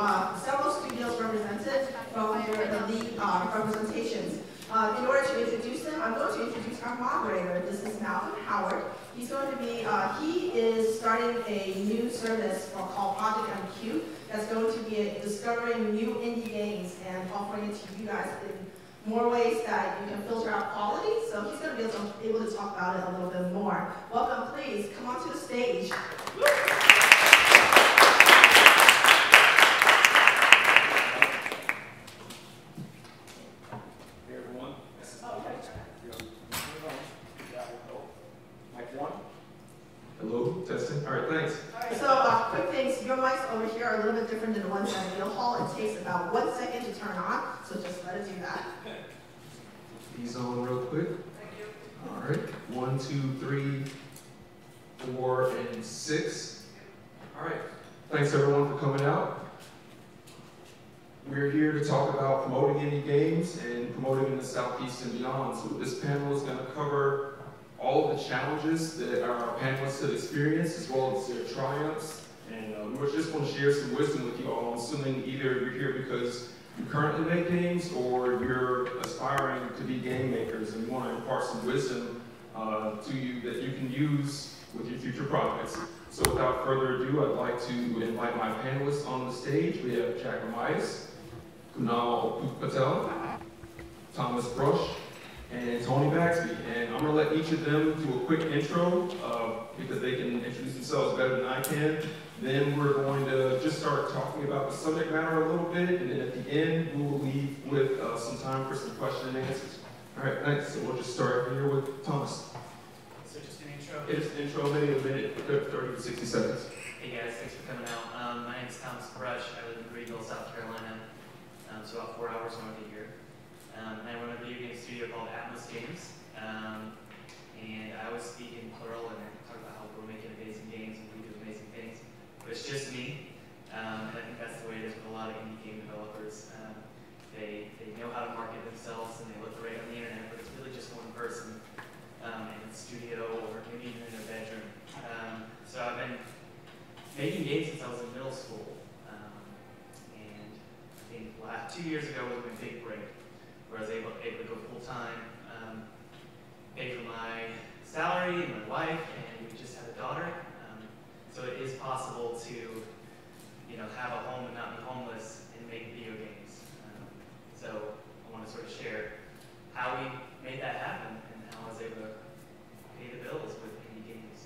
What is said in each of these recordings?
several studios represented from their elite representations. In order to introduce them, I'm going to introduce our moderator. This is Malcolm Howard. He's going to be, he is starting a new service called Project MQ that's going to be discovering new indie games and offering it to you guys in more ways that you can filter out quality. So he's going to be able to talk about it a little bit more. Welcome, please, come on to the stage. Hello, testing. All right, thanks. All right, so quick things. Your mics over here are a little bit different than the ones at Neil Hall. It takes about 1 second to turn on, so just let it do that. These on real quick. Thank you. All right, 1, 2, 3, 4, and 6. All right, thanks everyone for coming out. We're here to talk about promoting indie games and promoting in the Southeast and beyond. So this panel is going to cover all of the challenges that our panelists have experienced, as well as their triumphs. And we just want to share some wisdom with you all. I'm assuming either you're here because you currently make games or you're aspiring to be game makers, and we want to impart some wisdom to you that you can use with your future projects. So without further ado, I'd like to invite my panelists on the stage. We have Jack Ramias, Kunal Patel, Thomas Brush, and Tony Baxby. And I'm going to let each of them do a quick intro because they can introduce themselves better than I can. Then we're going to just start talking about the subject matter a little bit, and then at the end we will leave with some time for some question and answers. All right, thanks. So we'll just start here with Thomas. So just an intro? It's an intro, maybe a minute, 30 to 60 seconds. Hey guys, thanks for coming out. My name is Thomas Brush. I live in Greenville, South Carolina, so about 4 hours north of here. I run a video game studio called Atmos Games, and I always speak in plural and I talk about how we're making amazing games and we do amazing things. But it's just me, and I think that's the way it is with a lot of indie game developers. They know how to market themselves and they look great on the internet, but it's really just one person in a studio or maybe even in their bedroom. So I've been making games since I was in middle school, and I think 2 years ago was my big break, where I was able to go full-time, pay for my salary and my wife, and we just had a daughter. So it is possible to, have a home and not be homeless and make video games. So I want to sort of share how we made that happen and how I was able to pay the bills with indie games.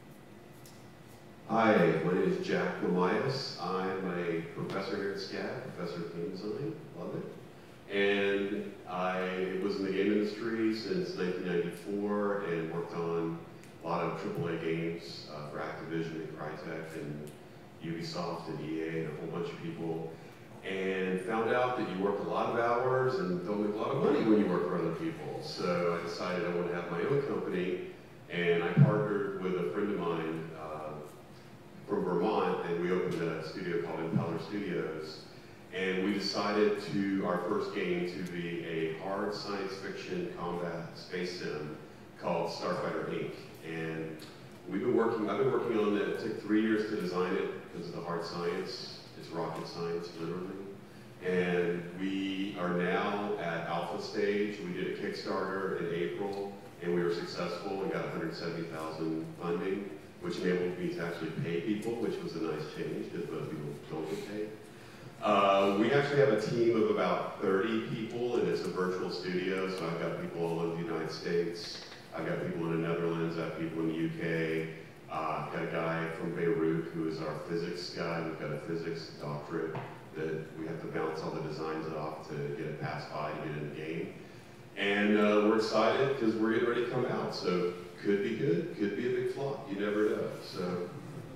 Hi, my name is Jack Ramias. I'm a professor here at SCAD, professor of game design, love it. And I was in the game industry since 1994 and worked on a lot of AAA games for Activision and Crytek and Ubisoft and EA and a whole bunch of people. And found out that you work a lot of hours and don't make a lot of money when you work for other people. So I decided I want to have my own company, and I partnered with a friend of mine from Vermont, and we opened a studio called Impeller Studios. And we decided our first game to be a hard science fiction combat space sim called Starfighter Inc. And I've been working on it. It took 3 years to design it because of the hard science. It's rocket science, literally. And we are now at alpha stage. We did a Kickstarter in April, and we were successful and got $170,000 funding, which enabled me to actually pay people, which was a nice change because most people don't get paid. We actually have a team of about 30 people, and it's a virtual studio, so I've got people all over the United States. I've got people in the Netherlands, I've got people in the UK. I've got a guy from Beirut who is our physics guy. We've got a physics doctorate that we have to bounce all the designs off to get it passed by to get in the game. And we're excited because we're getting ready to come out, so could be good, could be a big flop, you never know. So.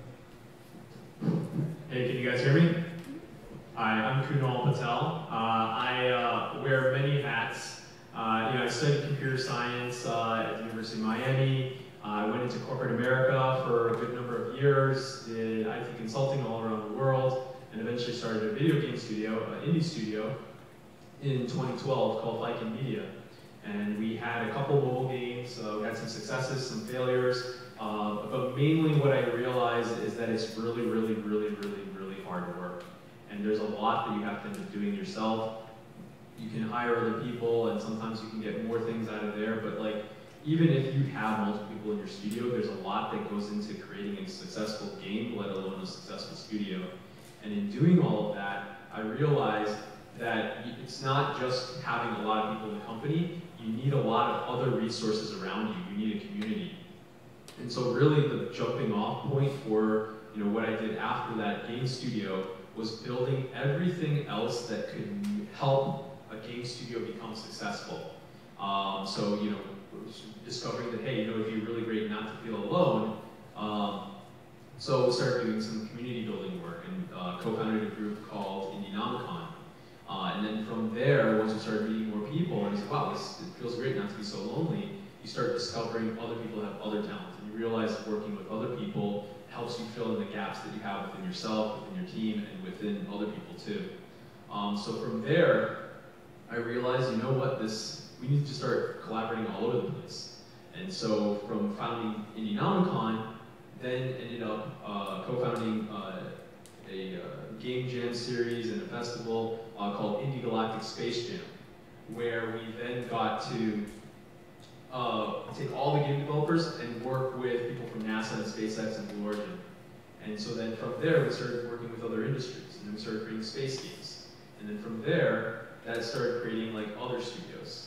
Hey, can you guys hear me? Hi, I'm Kunal Patel. I wear many hats. I studied computer science at the University of Miami. I went into corporate America for a good number of years, did IT consulting all around the world, and eventually started a video game studio, an indie studio, in 2012 called Viking Media. And we had a couple mobile games, we had some successes, some failures, but mainly what I realized is that it's really, really, really, really, really hard work. And there's a lot that you have to end up doing yourself. You can hire other people, and sometimes you can get more things out of there, but like, even if you have multiple people in your studio, there's a lot that goes into creating a successful game, let alone a successful studio. And in doing all of that, I realized that it's not just having a lot of people in the company, you need a lot of other resources around you. You need a community. And so really the jumping off point for what I did after that game studio was building everything else that could help a game studio become successful. So discovering that, hey, it'd be really great not to feel alone. So we started doing some community building work and co-founded a group called Indienomicon. And then from there, once we started meeting more people, and I said, wow, it feels great not to be so lonely, you start discovering other people have other talents. And you realize that working with other people helps you fill in the gaps that you have within yourself, within your team, and within other people too. So from there, I realized, you know what, we need to start collaborating all over the place. And so from founding Indienomicon, then ended up co-founding a game jam series and a festival called Indie Galactic Space Jam, where we then got to take all the game developers and work with people from NASA and SpaceX and Blue Origin. And so then from there, we started working with other industries, and then we started creating space games. And then from there, that started creating like other studios.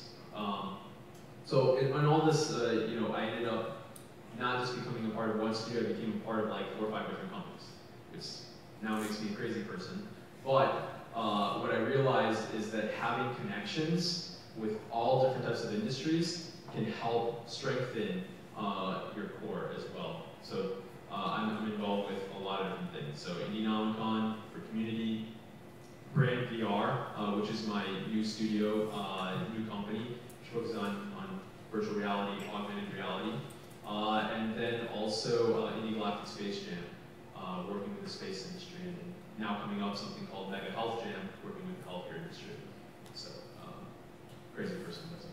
So in all this, I ended up not just becoming a part of one studio, I became a part of like 4 or 5 different companies, which now makes me a crazy person. But what I realized is that having connections with all different types of industries can help strengthen your core as well. So I'm involved with a lot of different things. So Indienomicon for community, Brand VR, which is my new studio, new company, which focuses on virtual reality, augmented reality. And then also Indie Galactic Space Jam, working with the space industry, and now coming up something called Mega Health Jam, working with the healthcare industry. So, crazy person, doesn't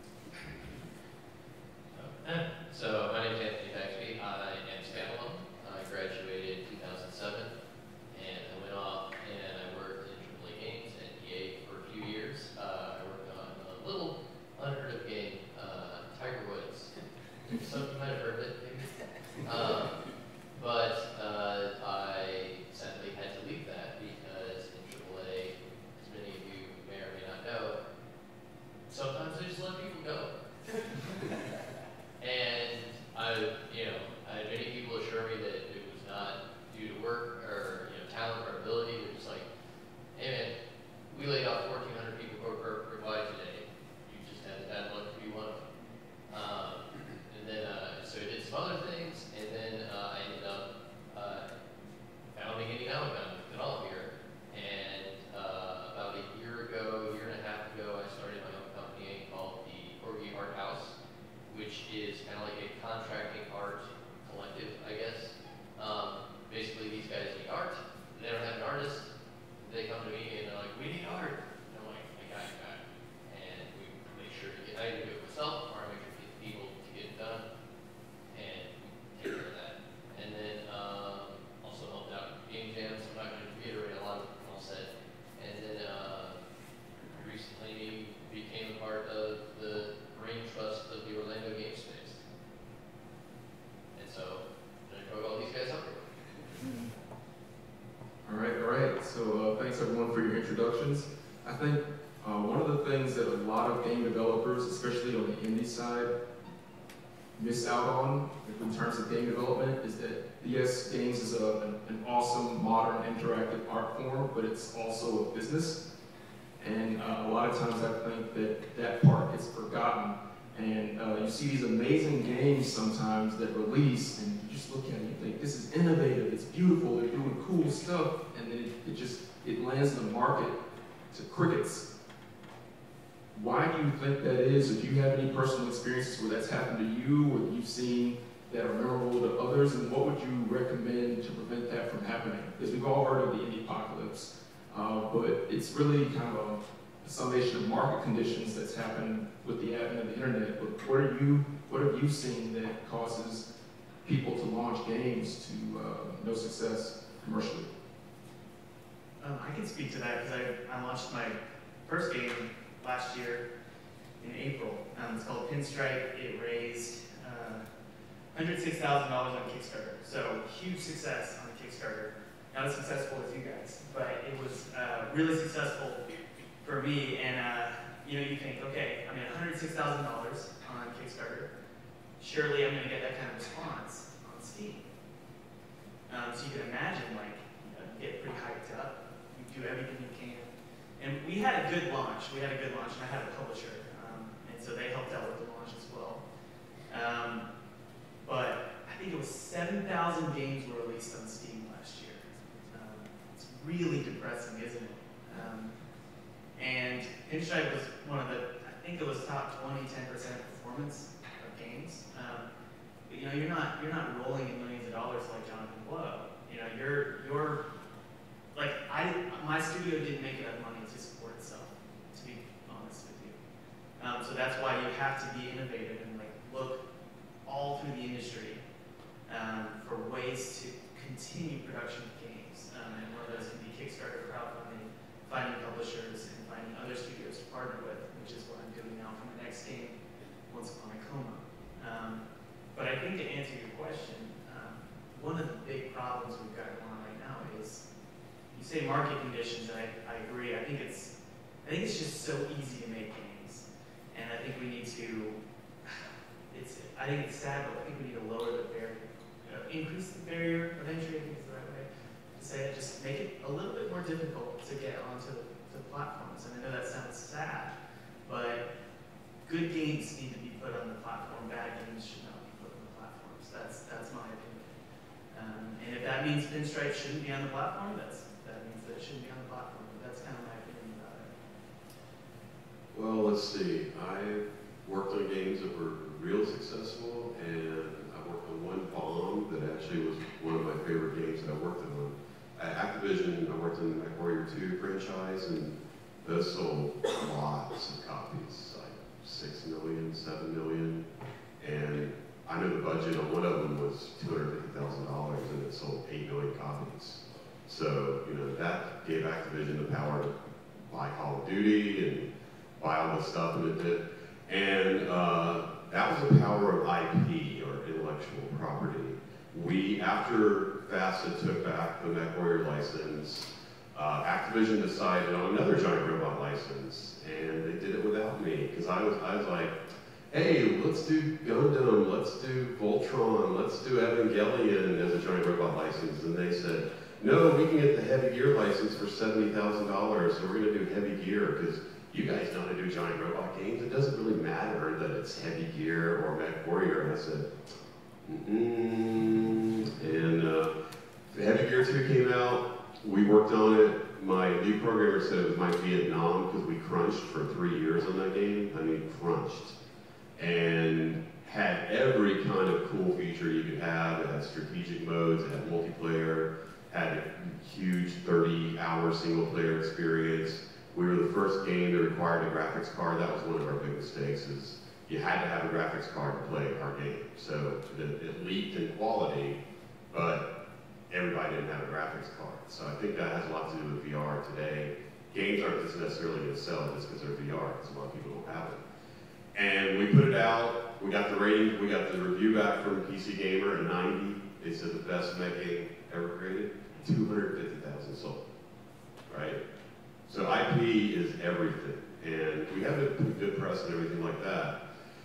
So my name is Anthony Baxby. I am standalone. I graduated in 2007, and I went off and I worked in AAA Games and EA for a few years. I worked on a little unheard of game, Tiger Woods. Some of you might have heard of it, maybe. But I sadly had to leave that because in AAA, as many of you may or may not know, sometimes they just let people go. And I had many people assure me that it was not due to work or talent or ability. They're just like, hey man, we laid off 1,400 people worldwide today. You just had the bad luck to be one of them. And then so I did some other things, and then I ended up founding Indienomicon with all here. And about a year and a half ago, I started my own company called the Corgi Art House, which is kind of like a contracting art collective, I guess. Basically, these guys need art. They don't have an artist. They come to me and they're like, we need art. And I'm like, I got it. And we make sure to I either do it myself or I make sure to get people to get it done. And we take care of that. And then also helped out game jams. I'm not going to reiterate a lot of what I'll said. And then recently became a part of the brain trust of the Orlando Game Space. And so, I'm going to throw all these guys up here. All right. So thanks everyone for your introductions. I think one of the things that a lot of game developers, especially on the indie side, miss out on in terms of game development is that yes, games is an awesome, modern, interactive art form, but it's also a business. And a lot of times I think that part gets forgotten. And you see these amazing games sometimes that release, and you just look at it and you think, this is innovative, it's beautiful, they're doing cool stuff, and then it lands in the market to crickets. Why do you think that is? Or do you have any personal experiences where that's happened to you, or that you've seen that are memorable to others, and what would you recommend to prevent that from happening? Because we've all heard of the indie apocalypse, but it's really kind of a summation of market conditions that's happened with the advent of the internet. But what have you seen that causes people to launch games to no success commercially? I can speak to that because I launched my first game last year in April. It's called Pinstripe. It raised $106,000 on Kickstarter. So huge success on Kickstarter. Not as successful as you guys, but it was really successful for me. And you think, okay, I mean, $106,000 on Kickstarter. Surely I'm going to get that kind of response on Steam. So you can imagine, like, you get pretty hyped up. You do everything you can. And we had a good launch. And I had a publisher. And so they helped out with the launch as well. But I think it was 7,000 games were released on Steam last year. It's really depressing, isn't it? And Pinstripe was one of the, I think it was top 20, 10% performance of games. But you're not rolling in millions of dollars like Jonathan Blow. You're like, my studio didn't make enough money to support itself, to be honest with you. So that's why you have to be innovative and like look all through the industry for ways to continue production of games. And one of those can be Kickstarter, crowdfunding, finding publishers, and finding other studios to partner with, which is what I'm doing now for my next game, Once Upon a Coma. But I think to answer your question, one of the big problems we've got going on right now is, you say market conditions, and I agree. I think it's just so easy to make games, and I think we need to. I think it's sad, but I think we need to lower the barrier, increase the barrier of entry. I think is the right way to say it. Just make it a little bit more difficult to get onto the platforms. And I know that sounds sad, but good games need to be put on the platform. Bad games should not be put on the platforms. That's my opinion. And if that means Pinstripe shouldn't be on the platform, that means that it shouldn't be on the platform. But that's kind of my opinion about it. Well, let's see. I've worked on games that were real successful, and I worked on one bomb that actually was one of my favorite games that I worked on. At Activision, I worked on the MechWarrior 2 franchise, and those sold lots of copies, like 6 million, 7 million, and I know the budget on one of them was $250,000, and it sold 8 million copies. So, that gave Activision the power to buy Call of Duty and buy all the stuff, and it did. And that was the power of IP, or intellectual property. After FASA took back the MechWarrior license, Activision decided on another Giant Robot license, and they did it without me, because I was like, hey, let's do Gundam, let's do Voltron, let's do Evangelion as a Giant Robot license. And they said, no, we can get the Heavy Gear license for $70,000, so we're going to do Heavy Gear, because you guys know how to do Giant Robot games. It doesn't really matter that it's Heavy Gear or MechWarrior. And I said, And Heavy Gear 2 came out, we worked on it. My lead programmer said it was my Vietnam, because we crunched for 3 years on that game. I mean, crunched. And had every kind of cool feature you could have. It had strategic modes, it had multiplayer, had a huge 30-hour single-player experience. We were the first game that required a graphics card. That was one of our big mistakes, is you had to have a graphics card to play our game. So it leaped in quality, but everybody didn't have a graphics card. So I think that has a lot to do with VR today. Games aren't just necessarily going to sell just because they're VR, because a lot of people don't have it. And we put it out, we got the rating, we got the review back from PC Gamer at 90. They said the best mech game ever created, 250,000 sold, right? So IP is everything, and we have a good press and everything like that.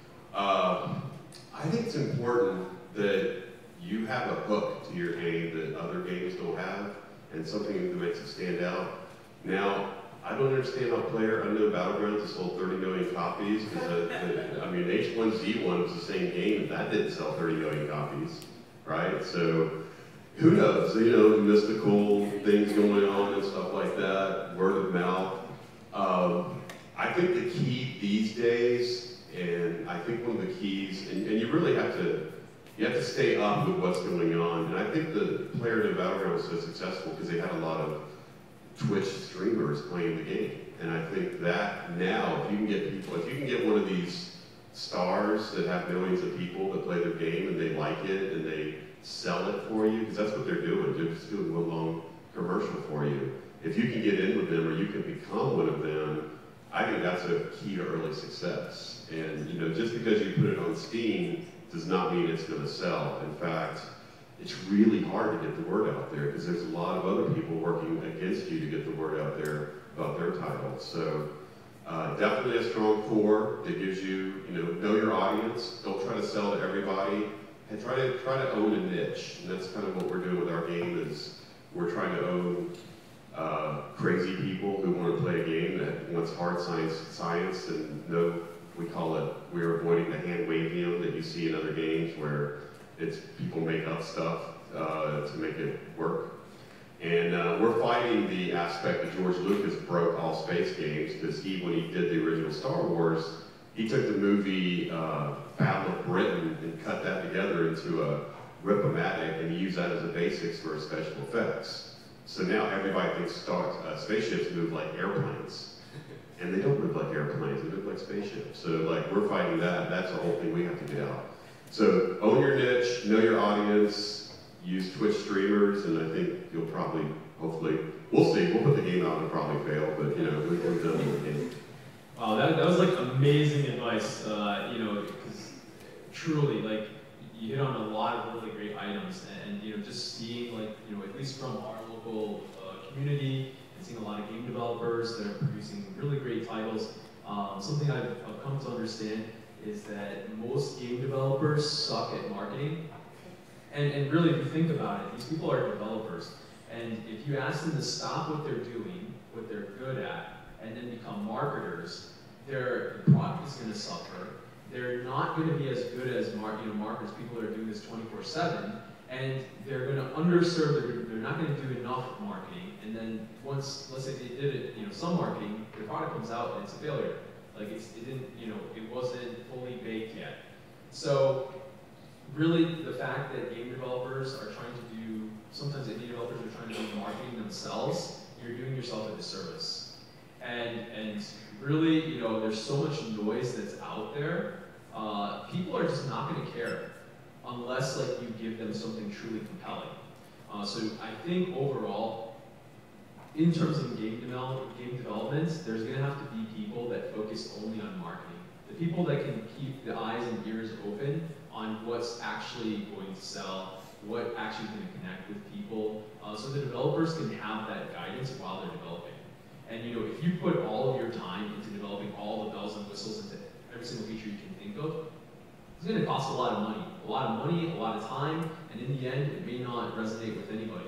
I think it's important that you have a hook to your game that other games don't have, and something that makes it stand out. Now, I don't understand how PlayerUnknown's Battlegrounds has sold 30 million copies, because I mean, H1Z1 was the same game, and that didn't sell 30 million copies, right? So, who knows? Mystical things going on and stuff like that, word of mouth. I think the key these days, and I think one of the keys, and you really have to stay up with what's going on. And I think the PlayerUnknown's Battleground was so successful because they had a lot of Twitch streamers playing the game. And I think that now, if you can get one of these stars that have millions of people that play their game and they like it and they sell it for you, because that's what they're doing. They're just doing one long commercial for you. if you can get in with them or you can become one of them, I think that's a key to early success. And you know, just because you put it on Steam does not mean it's going to sell. In fact, it's really hard to get the word out there because there's a lot of other people working against you to get the word out there about their titles. So definitely a strong core that gives you, know your audience. Don't try to sell to everybody, and try to own a niche. And that's kind of what we're doing with our game. Is we're trying to own crazy people who want to play a game that wants hard science and we call it, we're avoiding the hand wavium that you see in other games where it's people make up stuff to make it work. And we're fighting the aspect that George Lucas broke all space games, because when he did the original Star Wars, he took the movie Battle of Britain and cut that together into a Rip-O-Matic, and he used that as a basics for special effects. So now everybody thinks spaceships move like airplanes. And they don't move like airplanes, they move like spaceships. So like we're fighting that, that's the whole thing we have to get out. So own your niche, know your audience, use Twitch streamers, and I think you'll probably, hopefully, we'll see, we'll put the game out and it'll probably fail, but we're done with the game. Wow, that was like amazing advice, because truly, like, you hit on a lot of really great items, and just seeing, like, at least from our local community, and seeing a lot of game developers that are producing really great titles. Something I've come to understand is that most game developers suck at marketing. And really, if you think about it, these people are developers. And if you ask them to stop what they're doing, what they're good at, and then become marketers, their product is going to suffer. They're not going to be as good as marketers, people that are doing this 24/7, and they're going to underserve. They're not going to do enough marketing. And then once, let's say they did it, some marketing, their product comes out and it's a failure. Like it wasn't fully baked yet. So really, the fact that game developers are trying to do, sometimes game developers are trying to do marketing themselves, you're doing yourself a disservice. And really, there's so much noise that's out there. People are just not going to care unless like you give them something truly compelling. So I think overall, in terms of game development, there's going to have to be people that focus only on marketing. The people that can keep the eyes and ears open on what's actually going to sell, what actually is going to connect with people, so the developers can have that guidance while they're developing. And if you put all of your time into developing all the bells and whistles into every single feature you can think of, it's going to cost a lot of money. A lot of time, and in the end, it may not resonate with anybody.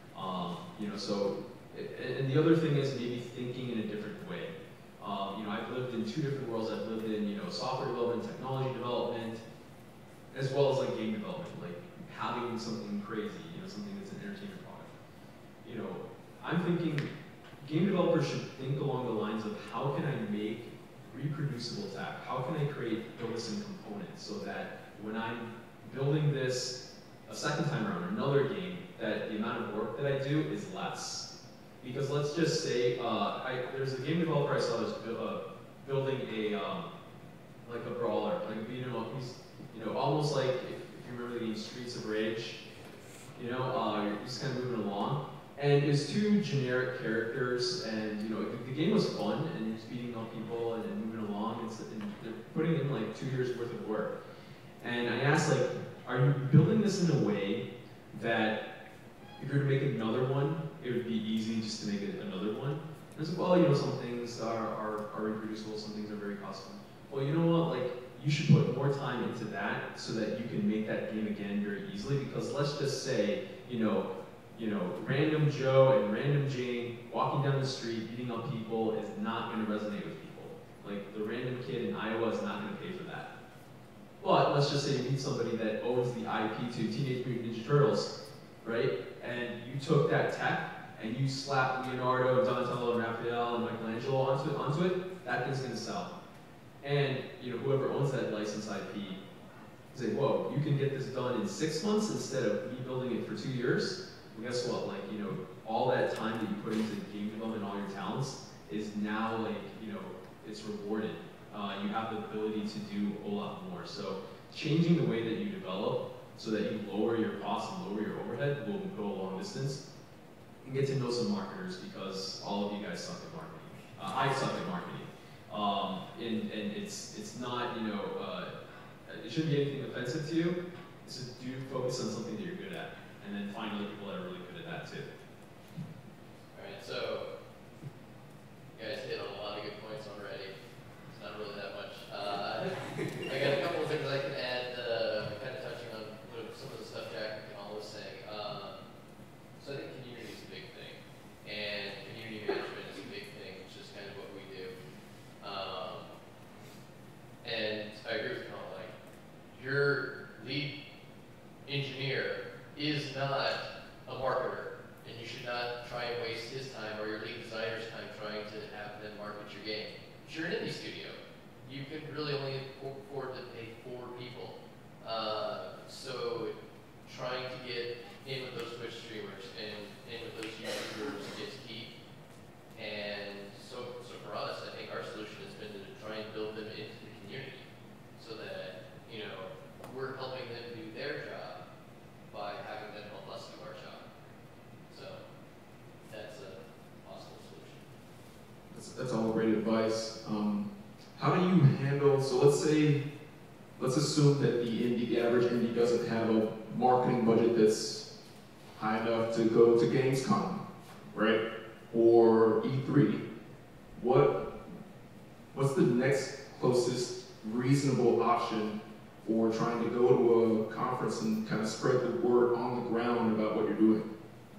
And the other thing is maybe thinking in a different way. I've lived in two different worlds. I've lived in, software development, technology development, as well as like game development, like having something crazy, something that's an entertainment product. I'm thinking game developers should think along the lines of how can I make reproducible tech? How can I build this in components so that when I'm building this a second time around, another game, that the amount of work that I do is less. Because let's just say, there's a game developer I saw that's building like a brawler, like he's almost like if you remember the game Streets of Rage, you're just kind of moving along, and it's two generic characters, and the game was fun, and you're just beating up people and then moving along, and they're putting in like 2 years worth of work, and I asked like, are you building this in a way that if you were to make another one, it would be easy just to make another one? And I was like, well, some things are reproducible, some things are very custom. Well, you know what, like, you should put more time into that so that you can make that game again very easily, because let's just say, random Joe and random Jane walking down the street, beating up people is not going to resonate with people. Like, the random kid in Iowa is not going to pay for that. But let's just say you meet somebody that owns the IP to Teenage Mutant Ninja Turtles, right? And you took that tech and you slapped Leonardo, Donatello, and Raphael, and Michelangelo onto it, that thing's going to sell. And whoever owns that licensed IP say, whoa, you can get this done in 6 months instead of me building it for 2 years. Well, guess what? Like, all that time that you put into game development, all your talents, is now like, it's rewarded. You have the ability to do a whole lot more. So changing the way that you develop so that you lower your costs and lower your overhead will go a long distance. and get to know some marketers, because all of you guys suck at marketing. I suck at marketing. And it's not, you know, it shouldn't be anything offensive to you. It's just do focus on something that you're good at, and then find other people that are really good at that too. Alright, so you guys hit on a lot of good points already. It's not really that much. I got a couple of things I can add, kind of touching on some of the stuff Jack and all was saying. So I think community is a big thing, and community management is a big thing, which is kind of what we do. And I agree with Colin, like, your lead engineer is not a marketer, and you should not try and waste his time or your lead designer's time trying to have them market your game. If you're an indie studio, you can really only afford to pay 4 people. So trying to get in with those Twitch streamers and in with those YouTubers is key. And so for us, I think our solution has been to try and build them into the community so that, you know, we're helping them do their job by having them help us do our job. So that's a possible solution. That's all great advice. How do you handle, so let's assume that the average indie doesn't have a marketing budget that's high enough to go to Gamescom, right? Or E3. What's the next closest reasonable option for trying to go to a conference and kind of spread the word on the ground about what you're doing?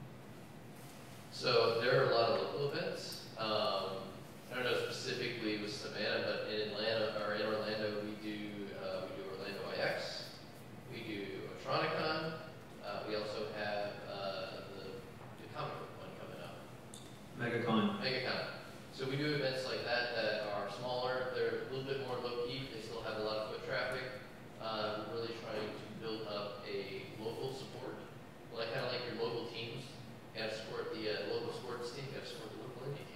So there are a lot of local events. I don't know specifically with Savannah, but in Atlanta or in Orlando, we do Orlando IX. We do Otronicon. We also have the comic book one coming up. MegaCon. MegaCon. So we do events like that that are smaller. They're a little bit more low key. They still have a lot of foot traffic. We're really trying to build up a local support. Like kind of like your local teams. You got to support the local sports team. You got to support the local indie team.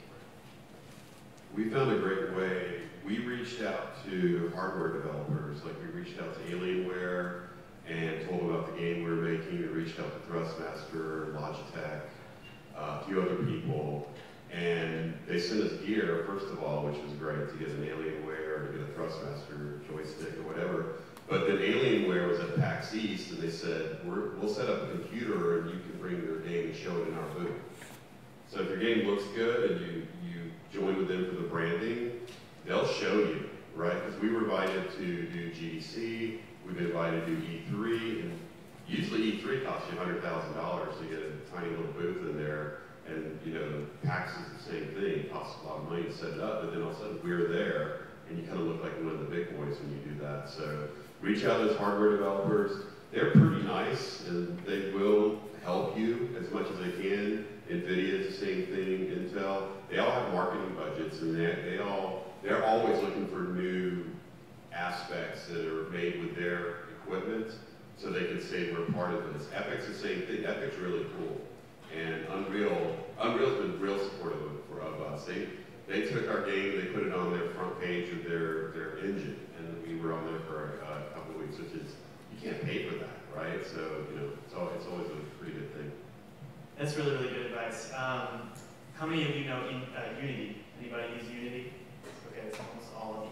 We found a great way. We reached out to hardware developers, like we reached out to Alienware and told them about the game we were making. We reached out to Thrustmaster, Logitech, a few other people, and they sent us gear, first of all, which was great, to get an Alienware, to get a Thrustmaster joystick or whatever. But then Alienware was at PAX East, and they said, we'll set up a computer and you can bring your game and show it in our booth. So if your game looks good and you join with them for the branding, they'll show you, right? Because we were invited to do GDC, we've been invited to do E3, and usually E3 costs you $100,000 to get a tiny little booth in there, and you know, PAX is the same thing, it costs a lot of money to set it up, but then all of a sudden we're there, and you kind of look like one of the big boys when you do that. So reach out to those hardware developers. They're pretty nice, and they will help you as much as they can. NVIDIA is the same thing, Intel. They all have marketing budgets, and they're always looking for new aspects that are made with their equipment, so they can say we're part of this. Epic's the same thing. Epic's really cool, and Unreal's been real supportive of us. They took our game, they put it on their front page of their engine, and we were on there for a couple of weeks, which is, you can't pay for that, right? So you know, it's always a pretty good thing. That's really, really good advice. How many of you know Unity? Anybody use Unity? Okay, it's almost all of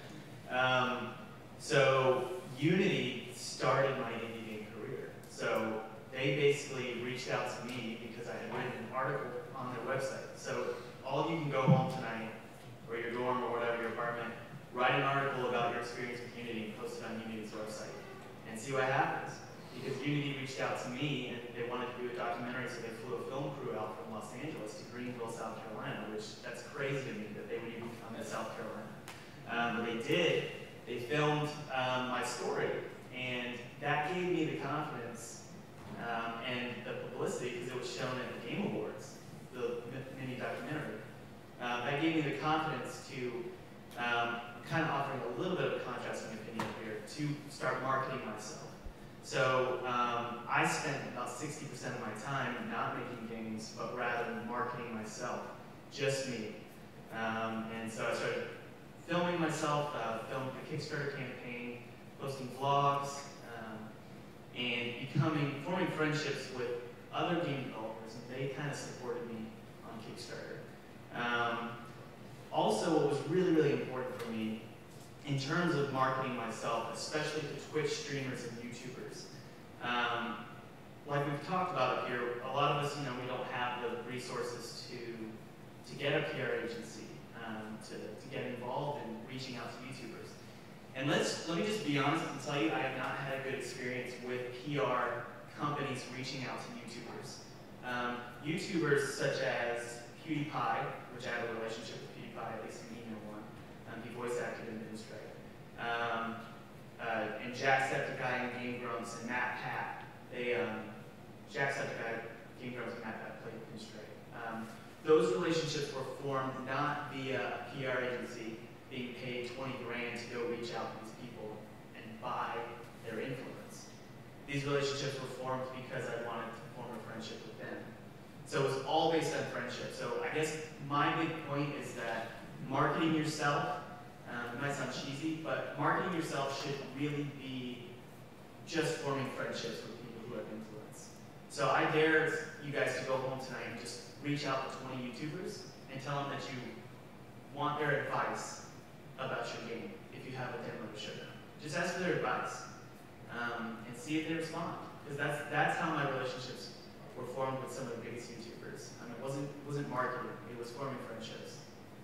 you. So Unity started my indie game career. So they basically reached out to me because I had written an article on their website. So all of you can go home tonight, or your dorm, or whatever, your apartment, write an article about your experience with Unity and post it on Unity's website, and see what happens. Because Unity reached out to me and they wanted to do a documentary, so they flew a film crew out from Los Angeles to Greenville, South Carolina, which that's crazy to me that they would even come to South Carolina. But they did. They filmed my story, and that gave me the confidence and the publicity, because it was shown at the Game Awards, the mini documentary. That gave me the confidence to kind of offering a little bit of a contrasting opinion here, to start marketing myself. So I spent about 60% of my time not making games, but rather marketing myself, just me. And so I started filming myself, filmed the Kickstarter campaign, posting vlogs, and forming friendships with other game developers and they kind of supported me on Kickstarter. Also, what was really, really important for me in terms of marketing myself, especially to Twitch streamers and YouTubers. Like we've talked about up here, a lot of us, we don't have the resources to get a PR agency, to get involved in reaching out to YouTubers. And let me just be honest and tell you, I have not had a good experience with PR companies reaching out to YouTubers. YouTubers such as PewDiePie, which I have a relationship with PewDiePie, at least an email one. He voice acted in Moonstrike. And Jacksepticeye and Game Grumps and Matt Pat, Jacksepticeye, Game Grumps, and Matt Pat played Moonstrike. Those relationships were formed not via a PR agency being paid 20 grand to go reach out to these people and buy their influence. These relationships were formed because I wanted to form a friendship with them. So it was all based on friendship. So I guess my big point is that marketing yourself, it might sound cheesy, but marketing yourself should really be just forming friendships with people who have influence. So I dare you guys to go home tonight and just reach out to 20 YouTubers and tell them that you want their advice about your game if you have a demo to show them. Just ask for their advice and see if they respond. Because that's how my relationships were formed with some of the biggest YouTubers. It wasn't marketing, it was forming friendships.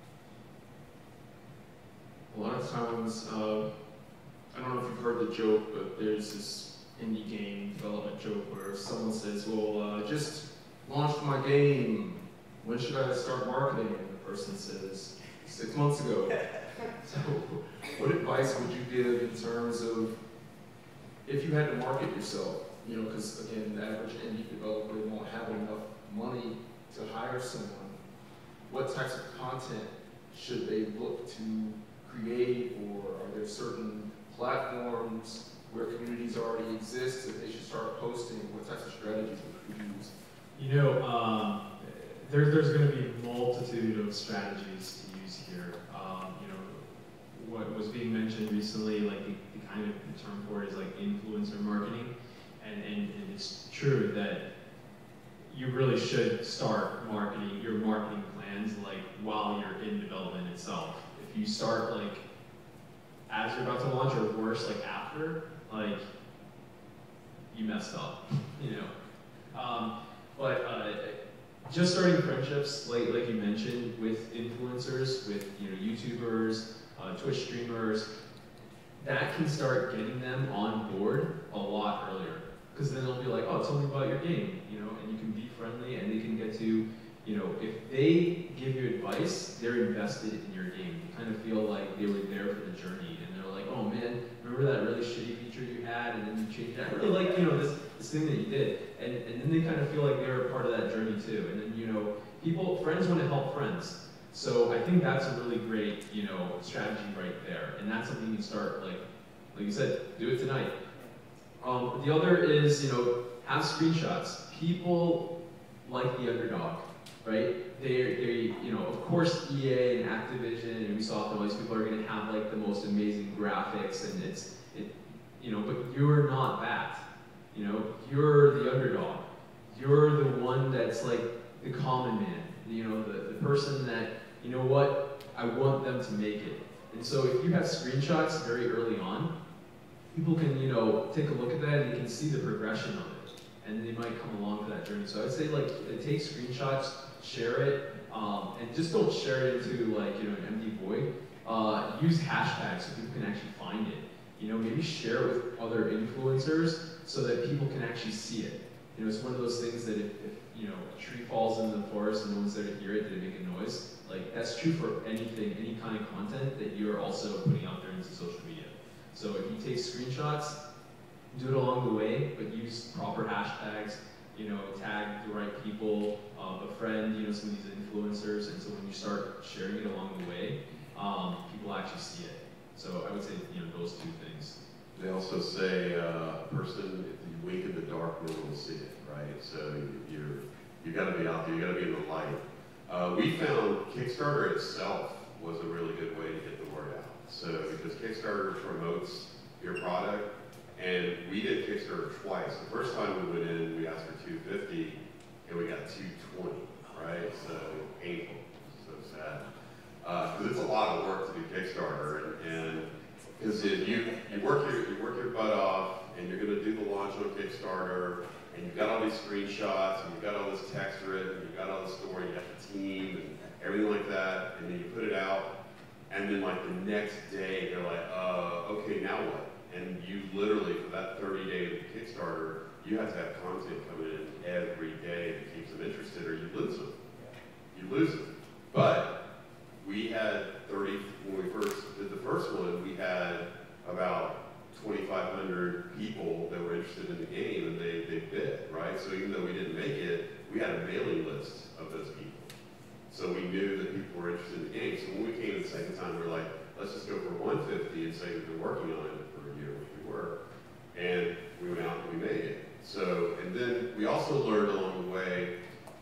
A lot of times, I don't know if you've heard the joke, but there's this indie game development joke where someone says, well, just launched my game. When should I start marketing? And the person says, 6 months ago. So what advice would you give in terms of if you had to market yourself? Because again, the average indie developer won't have enough money to hire someone. What types of content should they look to create, or are there certain platforms where communities already exist that they should start posting? What types of strategies would you use? There's going to be a multitude of strategies to use here. What was being mentioned recently, like the kind of the term for it is like influencer marketing, and it's true that you really should start marketing your marketing plans like while you're in development itself. If you start like as you're about to launch, or worse, like after, like you messed up, just starting friendships, like you mentioned, with influencers, with YouTubers, Twitch streamers, that can start getting them on board a lot earlier. Because then they'll be like, oh, tell me about your game, and you can be friendly, and they can get to, if they give you advice, they're invested in your game. You kind of feel like they were there for the journey, and they're like, oh man, remember that really shitty feature you had, and then you changed it? I really like, this thing that you did. And then they kind of feel like they're a part of that journey too. And then, friends want to help friends. So I think that's a really great, strategy right there. And that's something you can start, like you said, do it tonight. The other is, have screenshots. People like the underdog, right? They of course EA and Activision and Ubisoft and all these people are going to have like the most amazing graphics, and but you're not that. You're the underdog. You're the one that's like the common man. The person that, I want them to make it. And so if you have screenshots very early on, people can, take a look at that and they can see the progression of it. And they might come along for that journey. So I'd say take screenshots, share it, and just don't share it into an empty void. Use hashtags so people can actually find it. Maybe share it with other influencers so that people can actually see it. It's one of those things that if a tree falls in the forest and no one's there to hear it, did it make a noise? That's true for anything, any kind of content that you're also putting out there into social media. So if you take screenshots, do it along the way, but use proper hashtags, tag the right people, befriend, some of these influencers, and so when you start sharing it along the way, people actually see it. So I would say, those two things. They also say a person, if you wink in the dark, no one will see it, right? So you got to be out there, you got to be in the light. We found Kickstarter itself was a really good way to get the word out. So because Kickstarter promotes your product, and we did Kickstarter twice. The first time we went in, we asked for $250, and we got 220, right? So painful, so sad. Because it's a lot of work to do Kickstarter, and because you work your butt off, and you're going to do the launch on Kickstarter, and you've got all these screenshots, and you've got all this text written, and you've got all the story, you got the team, and everything like that, and then you put it out, and then like the next day, they're like, okay, now what? And you literally, for that 30-day Kickstarter, you have to have content coming in every day that keeps them interested, or you lose them. You lose them. But we had when we first did the first one, we had about 2,500 people that were interested in the game, and they bid, right? So even though we didn't make it, we had a mailing list of those people. So we knew that people were interested in the game. So when we came the second time, we were like, let's just go for 150 and say we've been working on it for a year, which we were. And we went out and we made it. So, and then we also learned along the way,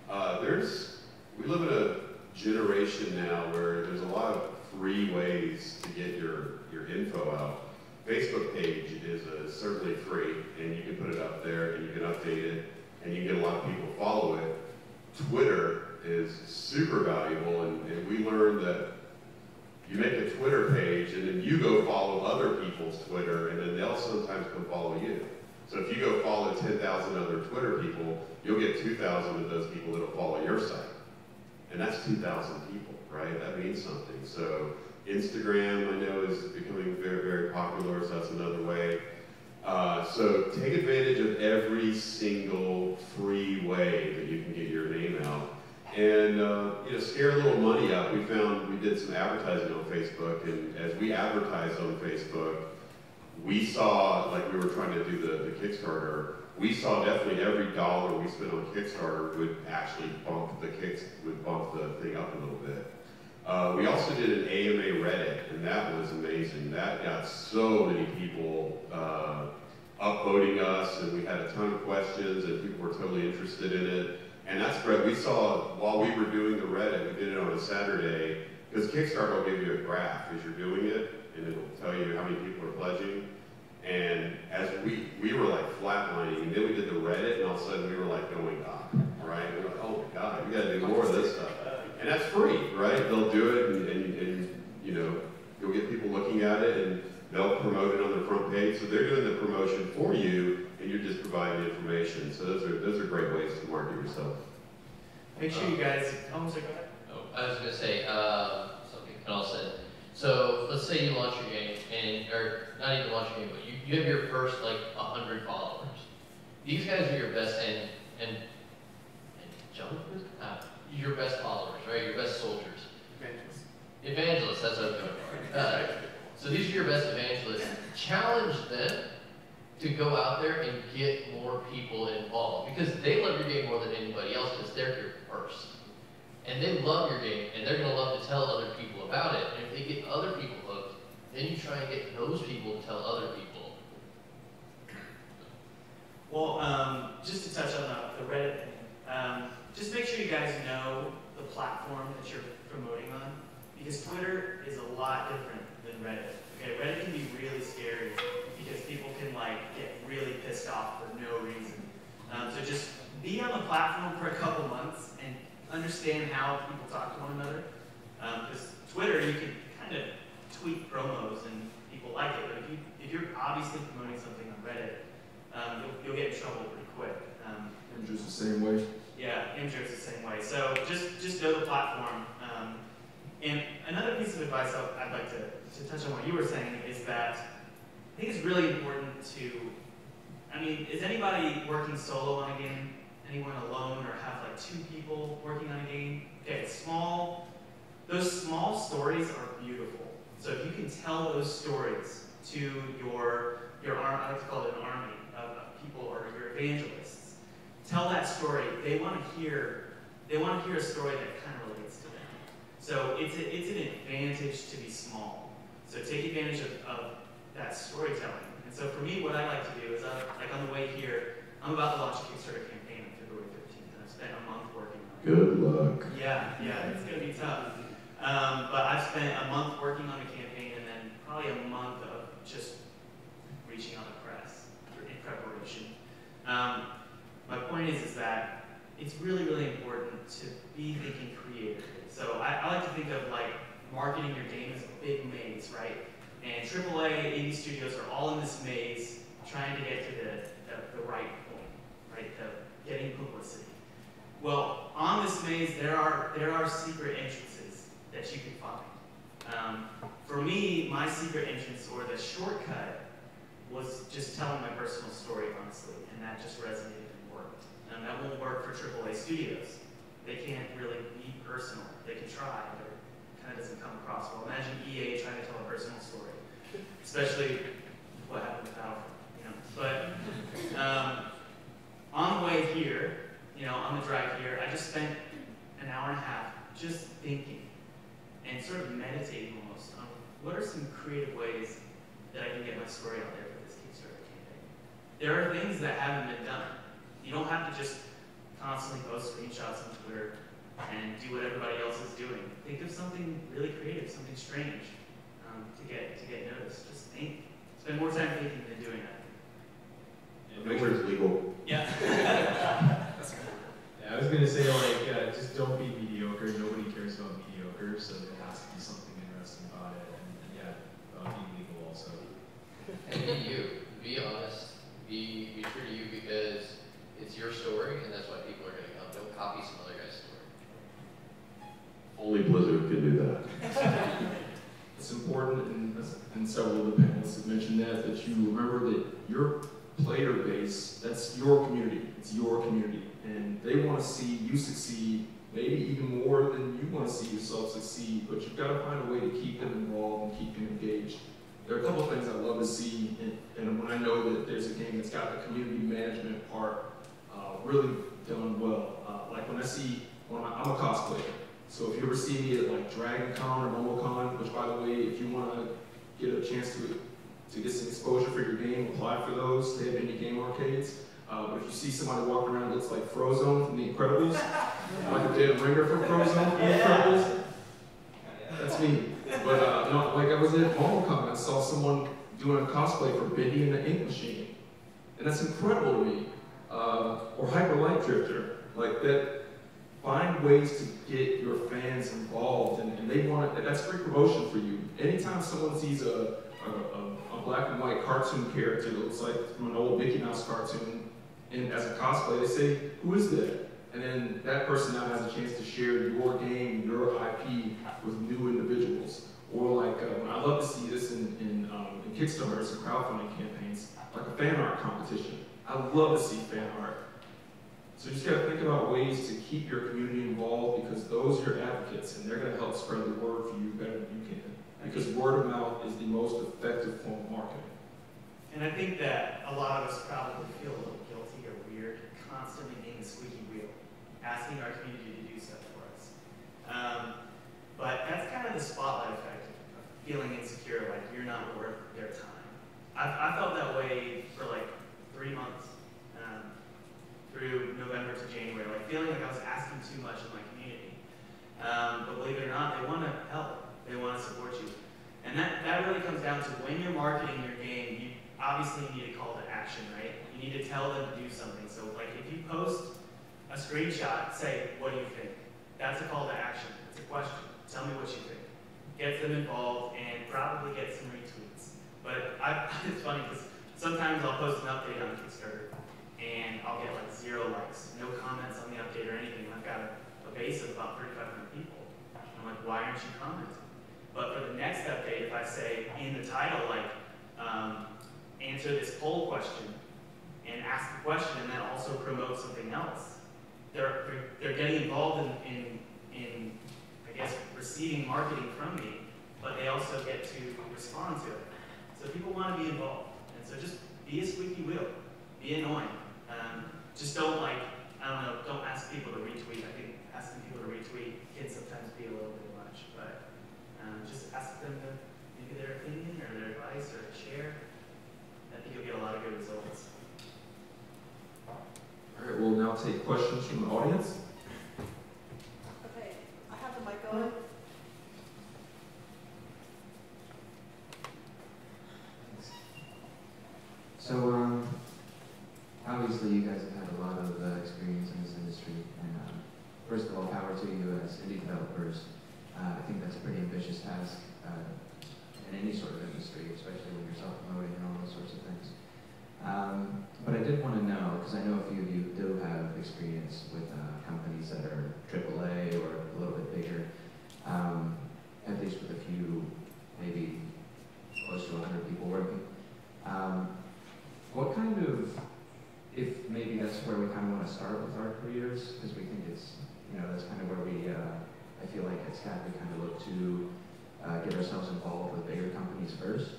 we live in a generation now where there's a lot of free ways to get your info out. Facebook page is certainly free, and you can put it up there, and you can update it, and you can get a lot of people to follow it. Twitter is super valuable, and we learned that you make a Twitter page, and then you go follow other people's Twitter, and then they'll sometimes come follow you. So if you go follow 10,000 other Twitter people, you'll get 2,000 of those people that'll follow your site. And that's 2,000 people, right? That means something. So Instagram, I know, is becoming very, very popular, so that's another way. So take advantage of every single free way that you can get your name out. And scare a little money up. We did some advertising on Facebook, and as we advertised on Facebook, we saw, like we were trying to do the Kickstarter, we saw definitely every dollar we spent on Kickstarter would actually bump the thing up a little bit. We also did an AMA Reddit, and that was amazing. That got so many people upvoting us, and we had a ton of questions, and people were totally interested in it. And that spread, we saw, while we were doing the Reddit, we did it on a Saturday, because Kickstarter will give you a graph as you're doing it, and it'll tell you how many people are pledging. And as we were like flatlining, and then we did the Reddit, and all of a sudden we were like going up, right? And we're like, oh my God, we gotta do more of this stuff. And that's free, right? They'll do it, and you'll get people looking at it, and they'll promote it on their front page. So they're doing the promotion for you, and you're just providing the information. So those are great ways to market yourself. Make sure you guys, go ahead. Oh, I was going to say, something Kunal said. So let's say you launch your game, or not even launch your game, but you have your first like 100 followers. These guys are your best, and your best followers, right? Your best soldiers. Evangelists, that's what I'm going for. So these are your best evangelists. Challenge them to go out there and get more people involved, because they love your game more than anybody else, because they're here first. And they love your game, and they're going to love to tell other people about it. And if they get other people hooked, then you try and get those people to tell other people. Well, just to touch on the Reddit thing, just make sure you guys know the platform that you're promoting on, because Twitter is a lot different than Reddit. Okay, Reddit can be really scary because people can get really pissed off for no reason. So just be on the platform for a couple months and understand how people talk to one another. Because Twitter, you can kind of tweet promos and people like it, but if you're obviously promoting something on Reddit, you'll get in trouble pretty quick. Imgu's the same way. Yeah, Imgu's the same way. So just know the platform. And another piece of advice I'd like to touch on what you were saying is that I think it's really important is anybody working solo on a game? Anyone alone, or have 2 people working on a game? Okay, it's small. Those small stories are beautiful. So if you can tell those stories to your arm, I like to call it an army of people, or your evangelists, tell that story. They want to hear a story that kind of relates to them. So it's an advantage to be small. So take advantage of that storytelling. And so for me, what I like to do is, on the way here, I'm about to launch a Kickstarter campaign on February 15th, and I've spent a month working on it. Good luck. Yeah, it's going to be tough. But I've spent a month working on the campaign, and then probably a month of just reaching out to press in preparation. My point is that it's really, really important to be thinking creatively. So I like to think of like marketing your game as a big maze, right? And AAA, indie studios are all in this maze trying to get to the right point, right? The getting publicity. Well, on this maze, there are secret entrances that you can find. For me, my secret entrance or the shortcut was just telling my personal story, honestly, and that just resonated and worked. That won't work for AAA studios. They can't really be personal. They can try, but it kind of doesn't come across well. Imagine EA trying to tell a personal story, especially what happened with Battlefront, you know. But on the way here, you know, on the drive here, I just spent an hour and a half just thinking and sort of meditating almost on what are some creative ways that I can get my story out there for this Kickstarter campaign. There are things that haven't been done. You don't have to just constantly post screenshots on Twitter and do what everybody else is doing. Think of something really creative, something strange to get noticed. Just think. Spend more time thinking than doing that. Make sure it's legal. Yeah. Yeah, I was gonna say like just don't be mediocre. Nobody cares about mediocre, so there has to be something interesting about it. And yeah, be legal also. And be you. Be honest. Be true to you because it's your story, and that's why people are going to come. Don't copy some other guy's story. Only Blizzard can do that. It's important, and several of the panelists have mentioned that you remember that your player base, that's your community. It's your community. And they want to see you succeed, maybe even more than you want to see yourself succeed, but you've got to find a way to keep them involved and keep them engaged. There are a couple of things I love to see, and when I know that there's a game that's got the community management part really done well. Like when I see, I'm a cosplayer, so if you ever see me at like Dragon Con or MomoCon, which by the way, if you want to get a chance to get some exposure for your game, apply for those. They have indie game arcades. But if you see somebody walking around that looks like Frozone from The Incredibles, like a dead ringer from Frozone from The Incredibles, that's me. But no, like I was at MomoCon, I saw someone doing a cosplay for Bendy and the Ink Machine, and that's incredible to me. Or Hyper Light Drifter, like that. Find ways to get your fans involved, and they want it. That's free promotion for you. Anytime someone sees a black and white cartoon character that looks like from an old Mickey Mouse cartoon, and as a cosplay, they say, "Who is that?" And then that person now has a chance to share your game, your IP with new individuals. Or like, I love to see this in Kickstarters and crowdfunding campaigns, like a fan art competition. I love to see fan art. So you just gotta think about ways to keep your community involved because those are your advocates and they're gonna help spread the word for you better than you can. Because word of mouth is the most effective form of marketing. And I think that a lot of us probably feel a little guilty or weird constantly being the squeaky wheel, asking our community to do stuff for us. But that's kind of the spotlight effect of feeling insecure, like you're not worth their time. I felt that way for like 3 months. Through November to January, like feeling like I was asking too much of my community. But believe it or not, they want to help. They want to support you. And that really comes down to when you're marketing your game, you obviously need a call to action, right? You need to tell them to do something. So like if you post a screenshot, say, what do you think? That's a call to action. It's a question. Tell me what you think. Get them involved and probably get some retweets. But it's funny because sometimes I'll post an update on Kickstarter and I'll get like 0 likes, no comments on the update or anything. I've got a base of about 3,500 people. I'm like, why aren't you commenting? But for the next update, if I say in the title, like, answer this poll question and ask the question and then also promote something else, they're getting involved in I guess, receiving marketing from me, but they also get to respond to it. So people want to be involved. And so just be a squeaky wheel. Be annoying. Just don't don't ask people to retweet. I think asking people to retweet can sometimes be a little bit much, but just ask them to maybe their opinion or their advice or share. I think you'll get a lot of good results. All right, we'll now take questions from the audience. Okay, I have the mic going. So, obviously you guys have had a lot of experience in this industry. pretty ambitious task in any sort of industry, especially when you're self-promoting and all those sorts of things. But I did want to know, because I know a few of you do have experience with companies that are AAA or a little bit bigger, at least with a few, maybe close to 100 people working. What kind of, if maybe that's where we kind of want to start with our careers, because we think it's, that's kind of where we, I feel like at SCAD we kind of look to get ourselves involved with bigger companies first.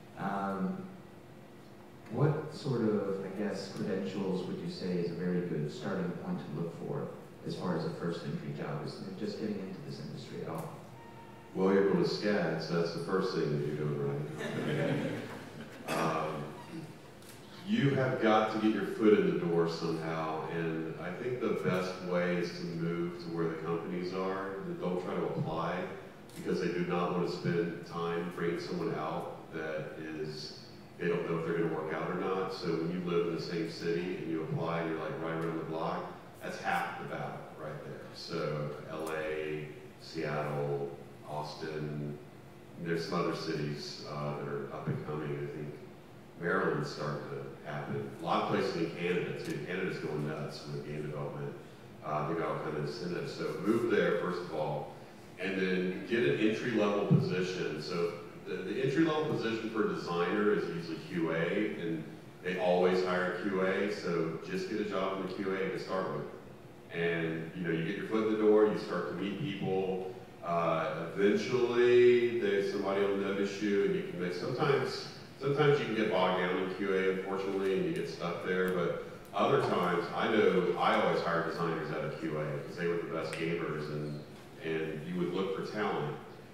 What sort of, I guess, credentials would you say is a very good starting point to look for as far as a first entry job is just getting into this industry at all? Well, you're going to SCAD, so that's the first thing that you're doing right. You have got to get your foot in the door somehow, and I think the best way is to move to where the companies are. Don't try to apply, because they do not want to spend time bringing someone out that is, they don't know if they're going to work out or not. So when you live in the same city and you apply and you're like right around the block, that's half the battle right there. So LA, Seattle, Austin, there's some other cities that are up and coming. I think Maryland's starting to happen. A lot of places in Canada too. Canada's going nuts with game development. They got all kind of incentives. So move there first of all, and then get an entry-level position. So the entry-level position for a designer is usually QA, and they always hire a QA. So just get a job in the QA to start with, and you get your foot in the door. You start to meet people. Eventually, somebody will notice you, and you can make. Sometimes you can get bogged down in QA, unfortunately, and you get stuck there. But other times, I know I always hire designers out of QA because they were the best gamers, and you would look for talent.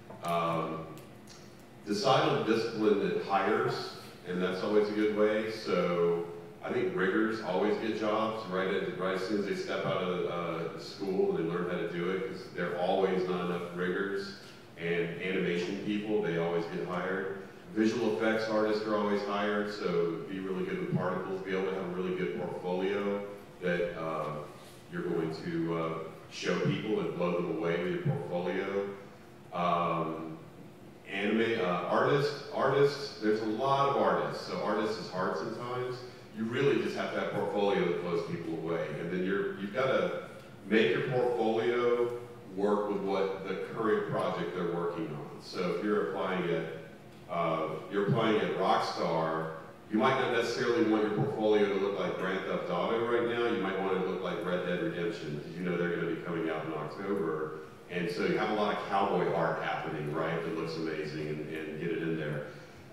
Decide on discipline that hires, and that's always a good way. So I think riggers always get jobs right as soon as they step out of school and they learn how to do it, because there are always not enough riggers. And animation people, they always get hired. Visual effects artists are always hired, so be really good with particles, be able to have a really good portfolio that you're going to show people and blow them away with your portfolio. Artists, there's a lot of artists, so artists is hard sometimes. You really just have to have a portfolio that blows people away, and then you've got to make your portfolio work with what the current project they're working on. So if you're applying at Rockstar, you might not necessarily want your portfolio to look like Grand Theft Auto right now. You might want it to look like Red Dead Redemption, because they're going to be coming out in October. And so you have a lot of cowboy art happening, right, that looks amazing, and get it in there.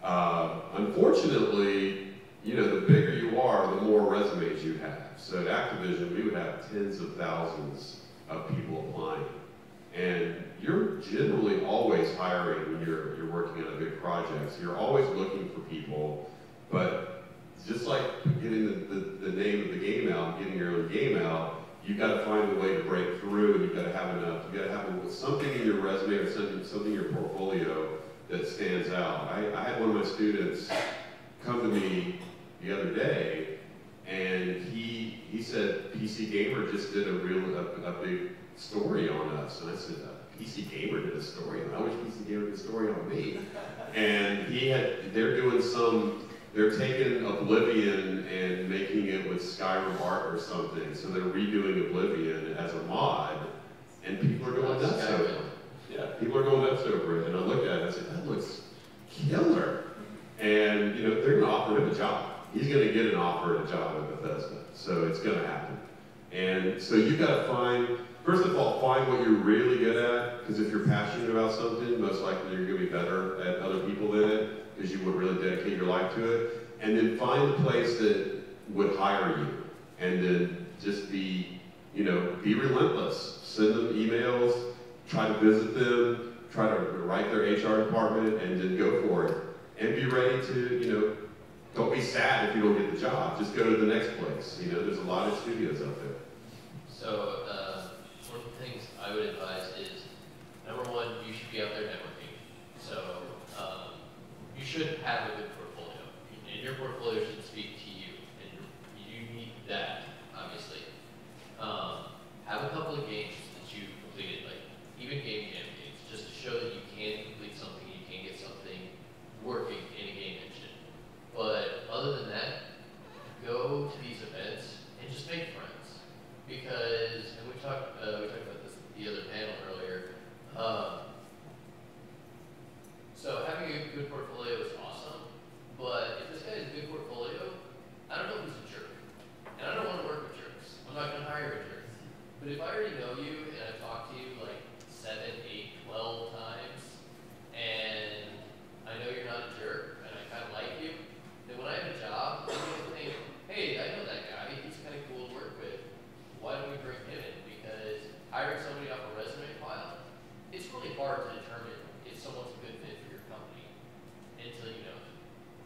Unfortunately, the bigger you are, the more resumes you have. So at Activision, we would have tens of thousands of people applying. And you're generally always hiring when you're working on a big project. So you're always looking for people, but just like getting the name of the game out, getting your own game out, you've got to find a way to break through, and you've got to have enough. You've got to have something in your resume or something in your portfolio that stands out. I had one of my students come to me the other day, and he said PC Gamer just did a big story on us. And I said, PC Gamer did a story on me. I wish PC Gamer did a story on me. And they're taking Oblivion and making it with Skyrim art or something. So they're redoing Oblivion as a mod, and people are going nuts over it. Yeah, people are going nuts over it. And I looked at it and I said, that looks killer. And they're going to offer him a job. He's going to get an offer at a job at Bethesda. So it's going to happen. And so you've got to first of all, find what you're really good at, because if you're passionate about something, most likely you're going to be better at other people than it, because you would really dedicate your life to it. And then find a place that would hire you. And then just be relentless. Send them emails, try to visit them, try to write their HR department, and then go for it. And be ready to, don't be sad if you don't get the job. Just go to the next place. There's a lot of studios out there. So, one of the things I would advise is, number one, you should be out there networking. So, you should have a good portfolio. And your portfolio should speak to you. And you need that, obviously. Have a couple of games that you completed, like even game jam games, just to show that you a good portfolio is awesome, but if this guy has a good portfolio, I don't know if he's a jerk. And I don't want to work with jerks. I'm not going to hire a jerk. But if I already know you and I've talked to you like 7, 8, 12 times, and I know you're not a jerk, and I kind of like you, then when I have a job, I'm going to think, hey, I know that guy, he's kind of cool to work with. Why don't we bring him in? Because hiring somebody off a resume file, it's really hard to determine if someone's a good fit for your company until you know them.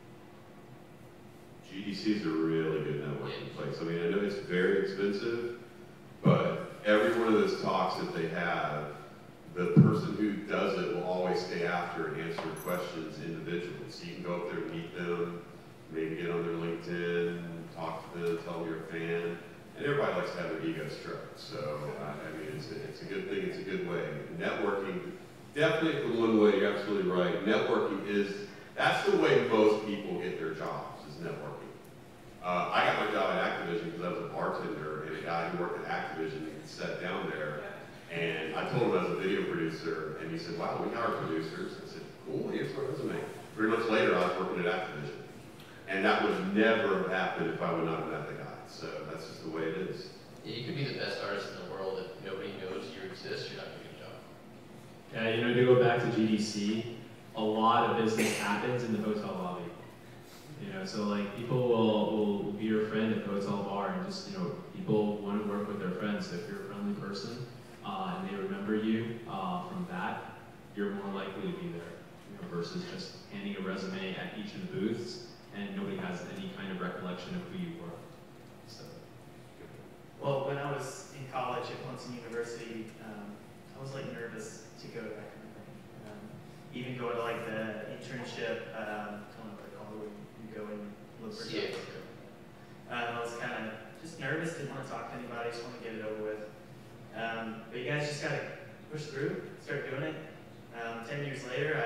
GDC is a really good networking place. I mean, I know it's very expensive, but every one of those talks that they have, the person who does it will always stay after and answer questions individually. So you can go up there and meet them, maybe get on their LinkedIn, talk to them, tell them you're a fan. And everybody likes to have their ego stroked. So, I mean, it's a good thing, it's a good way. Networking, definitely the one way, you're absolutely right. Networking that's the way most people get their jobs, is networking. I got my job at Activision because I was a bartender, and a guy who worked at Activision sat down there, and I told him I was a video producer, and he said, wow, we hire producers. I said, cool, here's my resume. 3 months later, I was working at Activision. And that would never have happened if I would not have met the guy. So that's just the way it is. Yeah, you could be the best artist in the world if nobody knows you exist, you're not going to get a job. Yeah, you know, to go back to GDC, a lot of business happens in the hotel lobby. You know, so like people will be your friend at the hotel bar, and just, you know, people want to work with their friends. So if you're a friendly person and they remember you from that, you're more likely to be there, you know, versus just handing a resume at each of the booths and nobody has any kind of recollection of who you were. So. Well, when I was in college at Clemson University, I was like nervous to go to that kind of thing. Even going to like the internship, I don't know what they call it, when you go and look for jobs. I was kind of just nervous, didn't want to talk to anybody, just want to get it over with. But you guys just got to push through, start doing it. 10 years later,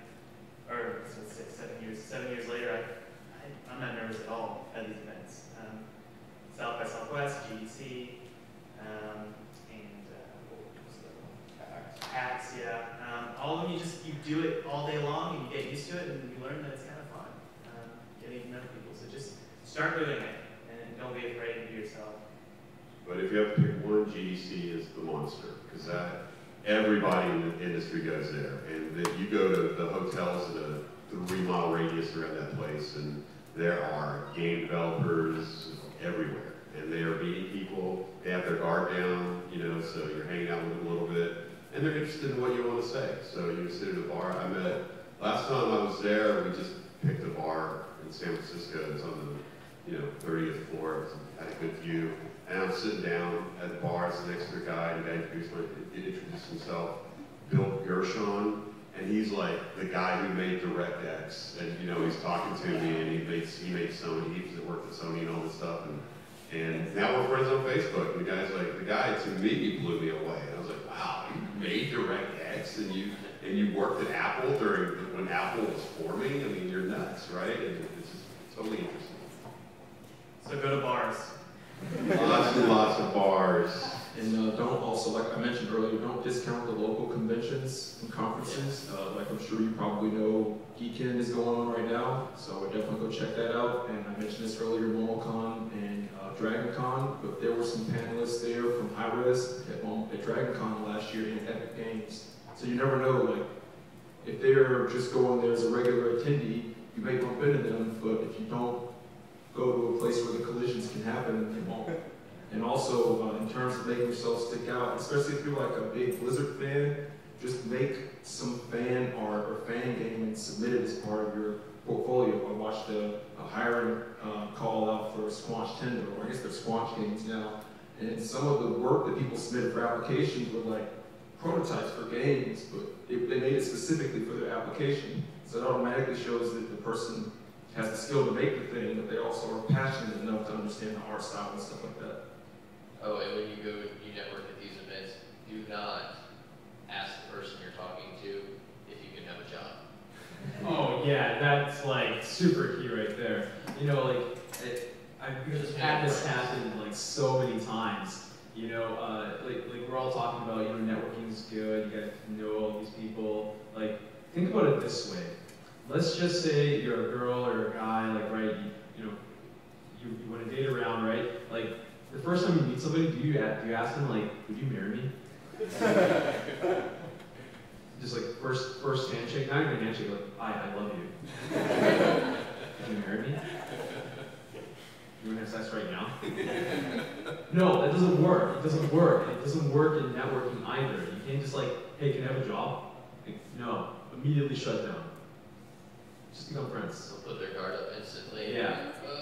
7 years later, I'm not nervous at all at these events. South by Southwest, GDC, and what was the other one? PAX, yeah. All of them, you do it all day long, and you get used to it, and you learn that it's kind of fun, getting to know people. So just start doing it, and don't be afraid to do yourself. But if you have to pick one, GDC is the monster, because everybody in the industry goes there. And then you go to the hotels in a 3-mile radius around that place, and there are game developers everywhere. And they are meeting people, they have their guard down, you know, so you're hanging out with them a little bit, and they're interested in what you want to say. So you sit at a bar. Last time I was there, we just picked a bar in San Francisco. It was on the 30th floor. It had a good view. And I'm sitting down at the bar, it's next to the guy, and the guy introduced himself, Bill Gershon, and he's like the guy who made DirectX, and he's talking to me, and he made Sony, he worked at Sony and all this stuff, and now we're friends on Facebook, and the guy to me, he blew me away, and I was like, wow, you made DirectX, and you worked at Apple when Apple was forming. I mean, you're nuts, right? And it's just totally interesting. So go to bars. Lots and lots of bars. And don't also, like I mentioned earlier, don't discount the local conventions and conferences. Like I'm sure you probably know, Geekend is going on right now, so I would definitely go check that out. And I mentioned this earlier, MomoCon and DragonCon, but there were some panelists there from Hi-Res at DragonCon last year and Epic Games. So you never know, like, if they're just going there as a regular attendee, you may bump into them, but if you don't go to a place where the collisions can happen, you won't. And also, in terms of making yourself stick out, especially if you're like a big Blizzard fan, just make some fan art or fan game and submit it as part of your portfolio. I watched a hiring call out for Squanch Tendo, or I guess they're Squanch games now, and some of the work that people submitted for applications were like prototypes for games, but they made it specifically for their application. So it automatically shows that the person has the skill to make the thing, but they also are passionate enough to understand the art style and stuff like that. Oh, and when you go, you network at these events, do not ask the person you're talking to if you can have a job. Oh yeah, that's like super key right there. You know, like I've had this happen like so many times. You know, like we're all talking about, networking is good. You got to know all these people. Like, think about it this way: let's just say you're a girl or a guy, like, right, you want to date around, right? Like, the first time you meet somebody, do you ask them, like, would you marry me? Just like first handshake, not even a handshake, like, I love you. Would you marry me? You want to have sex right now? No, that doesn't work. It doesn't work. It doesn't work in networking either. You can't just like, hey, can I have a job? Like, no, immediately shut down. Just become friends. They'll put their guard up instantly. Yeah.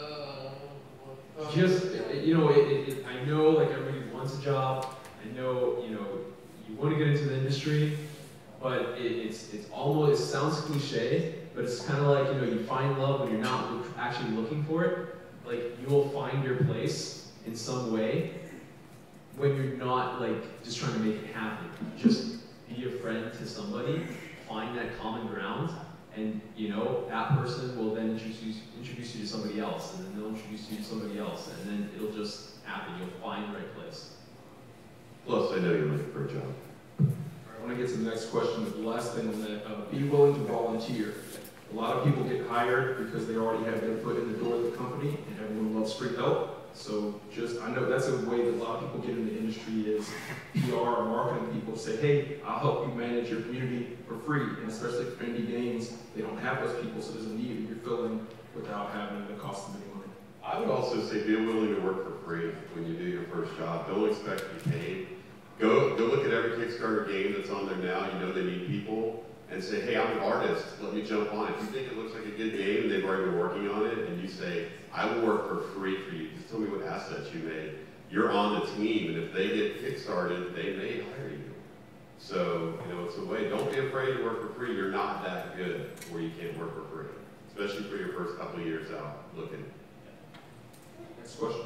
Just, I know like everybody wants a job. I know, you want to get into the industry, but it's almost, it sounds cliche, but it's kind of like, you find love when you're not actually looking for it. Like, you will find your place in some way when you're not like just trying to make it happen. Just be a friend to somebody, find that common ground, and that person will then introduce you to somebody else, and then they'll introduce you to somebody else, and then it'll just happen. You'll find the right place. Plus, I know you're looking for a job. All right, I want to get to the next question, but the last thing on that, be willing to volunteer. A lot of people get hired because they already have their foot in the door of the company, and everyone loves free help. So I know that's a way that a lot of people get in the industry is PR or marketing people say, hey, I'll help you manage your community for free. And especially for indie games, they don't have those people, so there's a need that you're filling without having the cost of any money. I would also say be willing to work for free when you do your first job. Don't expect to be paid. Go look at every Kickstarter game that's on there now. You know they need people. And say, hey, I'm an artist, let me jump on. If you think it looks like a good game and they've already been working on it, and you say, I will work for free for you, just tell me what assets you made. You're on the team, and if they get kickstarted, they may hire you. So, it's a way. Don't be afraid to work for free. You're not that good where you can't work for free, especially for your first couple of years out looking. Next question.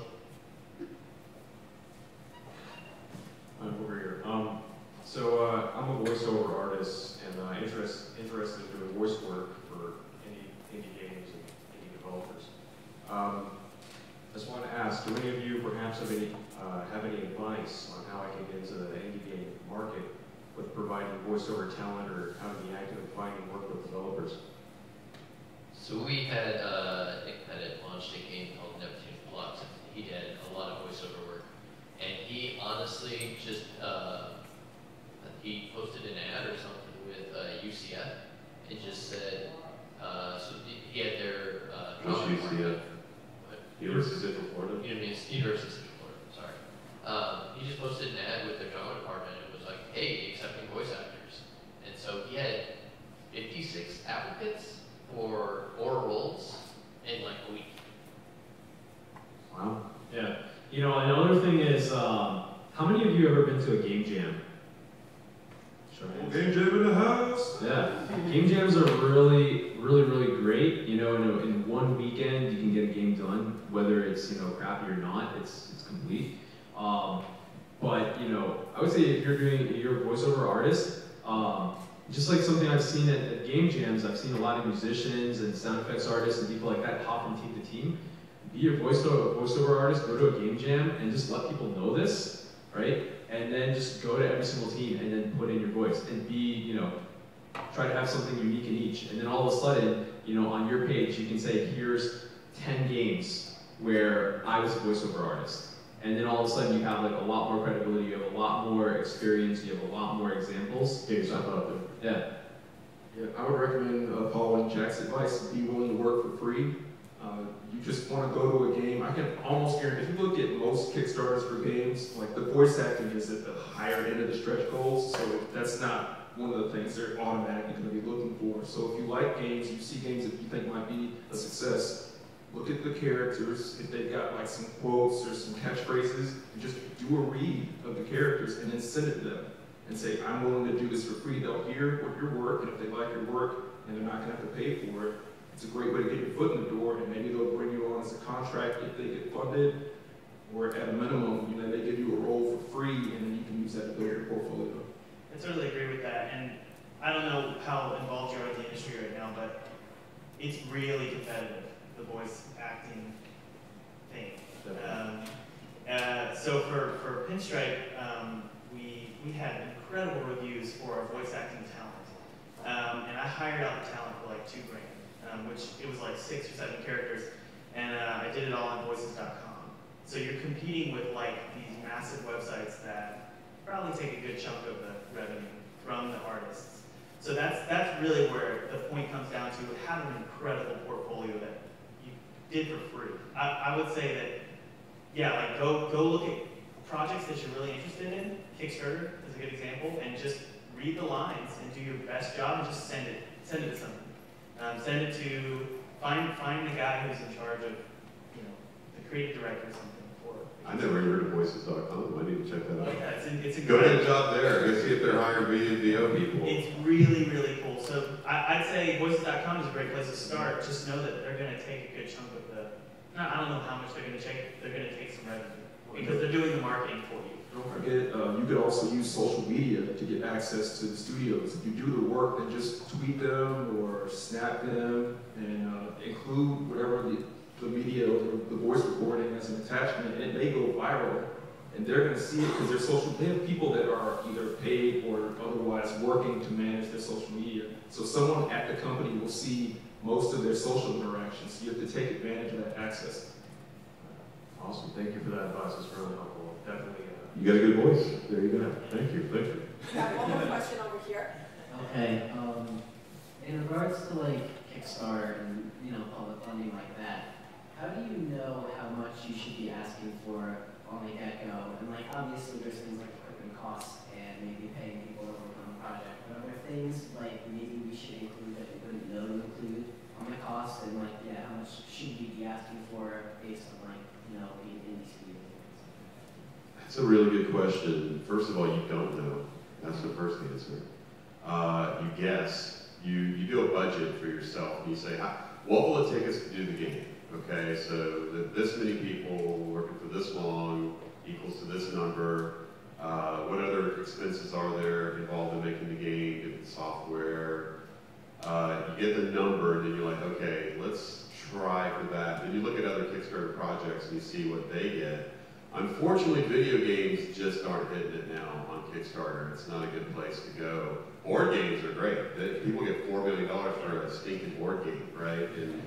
Over here. So I'm a voiceover artist and interested in doing voice work for indie games and indie developers. I just want to ask, do any of you perhaps have any advice on how I can get into the indie game market with providing voiceover talent or how to be active in finding work with developers? So we had Nick Pettit launched a game called Neptune Flux. He did a lot of voiceover work, and he honestly just he posted an ad or something with UCF. It just said, so he had their What's UCF? University of Central Florida? University of Central Florida, sorry. He just posted an ad with their drama department. It was like, hey, accepting voice actors. And so he had 56 applicants for 4 roles in like a week. Wow. Yeah. Another thing is, how many of you have ever been to a game jam? Game jam in the house. Yeah, game jams are really, really, really great. In one weekend you can get a game done, whether it's crappy or not. It's complete. But I would say if you're a voiceover artist, just like something I've seen at game jams, I've seen a lot of musicians and sound effects artists and people like that hop from team to team. Be a voiceover artist, go to a game jam, and just let people know this, right? And then just go to every single team and then put in your voice and be, try to have something unique in each. And then all of a sudden, on your page, you can say, here's 10 games where I was a voiceover artist. And then all of a sudden you have like a lot more credibility, you have a lot more experience, you have a lot more examples. Get yourself out there. Yeah. Yeah, I would recommend following Jack's advice. Be willing to work for free. You just want to go to a game. I can almost guarantee, if you look at most Kickstarters for games, like the voice acting is at the higher end of the stretch goals, so that's not one of the things they're automatically going to be looking for. So if you like games, you see games that you think might be a success, look at the characters. If they've got like some quotes or some catchphrases, just do a read of the characters and then send it to them and say, I'm willing to do this for free. They'll hear what your work, and if they like your work and they're not going to have to pay for it, it's a great way to get your foot in the door, and maybe they'll bring you on as a contract if they get funded, or at a minimum, they give you a role for free, and then you can use that to build your portfolio. I totally agree with that, and I don't know how involved you are in the industry right now, but it's really competitive, the voice acting thing. So for Pinstripe, we had incredible reviews for our voice acting talent. And I hired out the talent for like $2,000, which it was like 6 or 7 characters, and I did it all on voices.com. So you're competing with like these massive websites that probably take a good chunk of the revenue from the artists. So that's really where the point comes down to have an incredible portfolio that you did for free. I would say that, yeah, like go look at projects that you're really interested in. Kickstarter is a good example, and just read the lines and do your best job and just send it to someone. Send it to, find the guy who's in charge of, the creative director or something. I never heard of voices.com. I need to check that out. Yeah, it's a Go good ahead and job there. Go see if they're hiring VO people. It's really, really cool. So I'd say voices.com is a great place to start. Just know that they're going to take a good chunk of the, I don't know how much they're going to take, they're going to take some revenue because they're doing the marketing for you. Don't forget, you could also use social media to get access to the studios. If you do the work, then just tweet them or snap them and include whatever the media or the voice recording as an attachment, and it may go viral. And they're going to see it because they have people that are either paid or otherwise working to manage their social media. So someone at the company will see most of their social interactions. So you have to take advantage of that access. Awesome. Thank you for that advice. It's really helpful. Definitely. You got a good voice. There you go. Thank you. Thank you. Got one more question over here. Okay. In regards to like Kickstarter and public funding like that, how do you know how much you should be asking for on the get-go? And like obviously there's things like equipment costs and maybe paying people to work on the project. But are there things like maybe we should include that we wouldn't know to include on the cost, and like how much should we be asking for based on like being indie studios? That's a really good question. First of all, you don't know. That's the first answer. You guess. You do a budget for yourself and you say, what will it take us to do the game? Okay, so this many people working for this long equals to this number. What other expenses are there involved in making the game, getting the software? You get the number and then you're like, okay, let's try for that. Then you look at other Kickstarter projects and you see what they get. Unfortunately, video games just aren't hitting it now on Kickstarter. It's not a good place to go. Board games are great. People get $4 million for a stinking board game, right?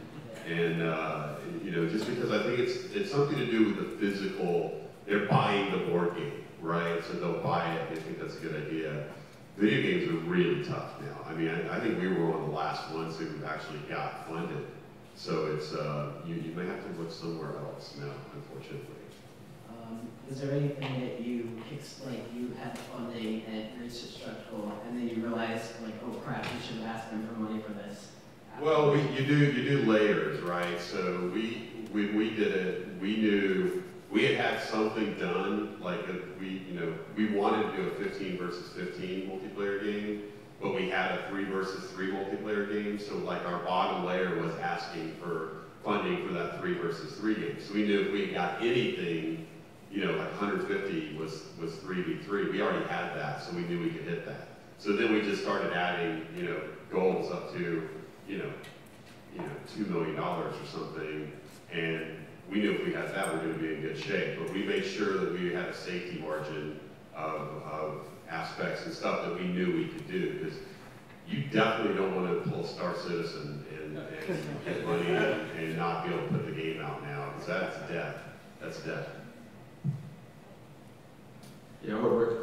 And just because I think it's something to do with the physical, they're buying the board game, right? So they'll buy it, they think that's a good idea. Video games are really tough now. I mean, I think we were one of the last ones who actually got funded. So it's, you may have to look somewhere else now, unfortunately. Is there anything that you had funding and reached a stretch goal, and then you realized, like, oh crap, we should have asked them for money for this? Well, you do layers, right? So when we did it, we knew we had something done, like we wanted to do a 15 versus 15 multiplayer game, but we had a 3 versus 3 multiplayer game. So like our bottom layer was asking for funding for that 3 versus 3 game. So we knew if we got anything, like 150 was 3v3. We already had that, so we knew we could hit that. So then we just started adding, goals up to, $2 million or something, and we knew if we had that, we were going to be in good shape. But we made sure that we had a safety margin of aspects and stuff that we knew we could do, because you definitely don't want to pull Star Citizen and get money and not be able to put the game out now, because that's death. That's death. Yeah,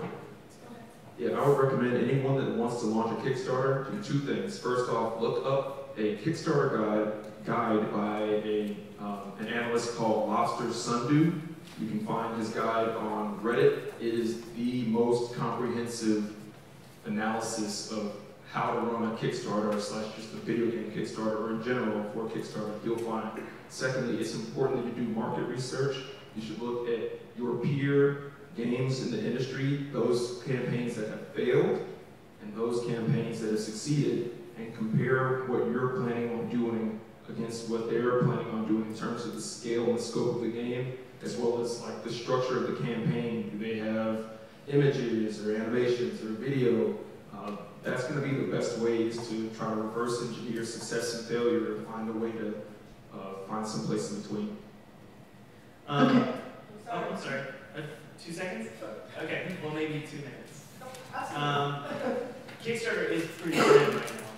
I would recommend anyone that wants to launch a Kickstarter do 2 things. First off, look up a Kickstarter guide by an analyst called Lobster Sundu. You can find his guide on Reddit. It is the most comprehensive analysis of how to run a Kickstarter / just a video game Kickstarter, or in general for Kickstarter. You'll find. Secondly, it's important that you do market research. You should look at your peer games in the industry, those campaigns that have failed and those campaigns that have succeeded, and compare what you're planning on doing against what they're planning on doing in terms of the scale and the scope of the game, as well as like the structure of the campaign. Do they have images or animations or video? That's going to be the best way, is to try to reverse engineer success and failure and find a way to find some place in between. I'm sorry. 2 seconds? Okay, well maybe 2 minutes. Kickstarter is pretty good right now.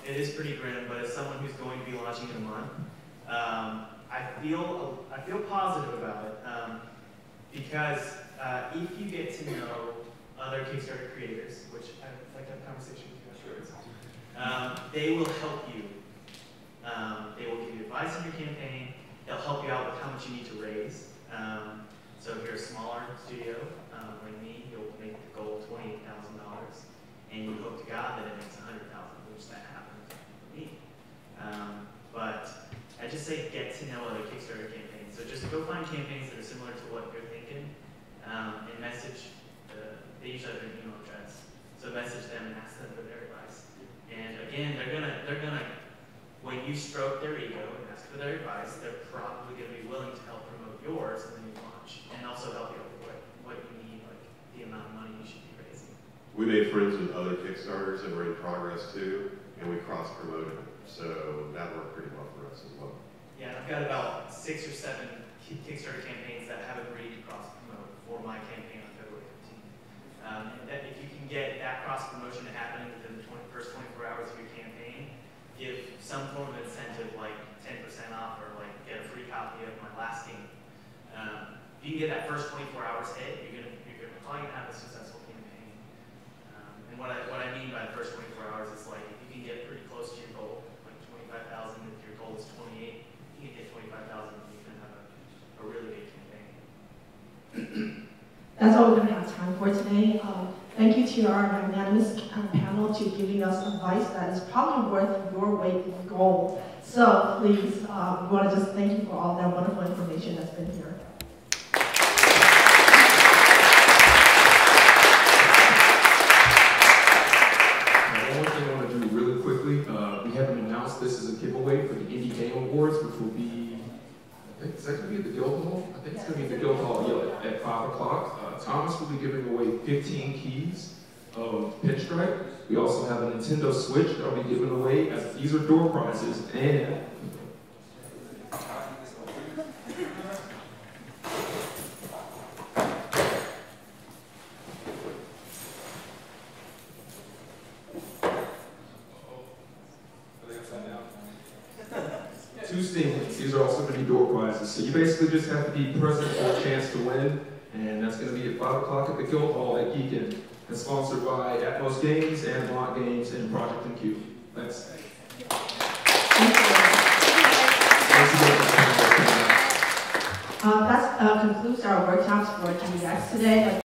It is pretty grim, but as someone who's going to be launching in a month, I feel positive about it because if you get to know other Kickstarter creators, which I'd like to have a conversation with you afterwards, they will help you. They will give you advice on your campaign. They'll help you out with how much you need to raise. So if you're a smaller studio, like me, you'll make the goal $28,000, and you hope to God that it makes $100,000, which that happened for me. But I just say get to know other Kickstarter campaigns. So just go find campaigns that are similar to what you're thinking, and message. They usually have their email address, so message them and ask them for their advice. And again, they're gonna. When you stroke their ego and ask for their advice, they're probably going to be willing to help promote yours and then you launch, and also help you with what you need, like the amount of money you should be raising. We made friends with other Kickstarters that were in progress too, and we cross-promoted, so that worked pretty well for us as well. Yeah, I've got about 6 or 7 Kickstarter campaigns that have agreed to cross-promote for my campaign on February 15th. And that if you can get that cross-promotion happening within the first 24 hours of your campaign, give some form of incentive like 10% off or like get a free copy of my last game. If you can get that first 24 hours hit, you're probably gonna have a successful campaign. And what I mean by the first 24 hours is like if you can get pretty close to your goal, like 25,000. If your goal is 28, you can get 25,000. You can have a really big campaign. That's all we're going to have time for today. Thank you to our magnanimous panel to giving us advice that is probably worth your weight in gold. So please, we want to just thank you for all that wonderful information that's been here. One thing I want to do really quickly, we haven't announced this as a giveaway for the Indie Game Awards, which will be, is that going to be at the Guildhall? I think it's going to be at the Guildhall at 5 o'clock. Thomas will be giving away 15 keys of Pinstripe. We also have a Nintendo Switch that I'll be giving away, as these are door prizes. And two Steam Links. These are also going to be door prizes. So you basically just have to be present for a chance to win. And that's going to be at 5 o'clock at the Guildhall at Geekin. It's sponsored by Atmos Games and Mont Games and Project MQ. Thanks. That concludes our workshops for GDX today.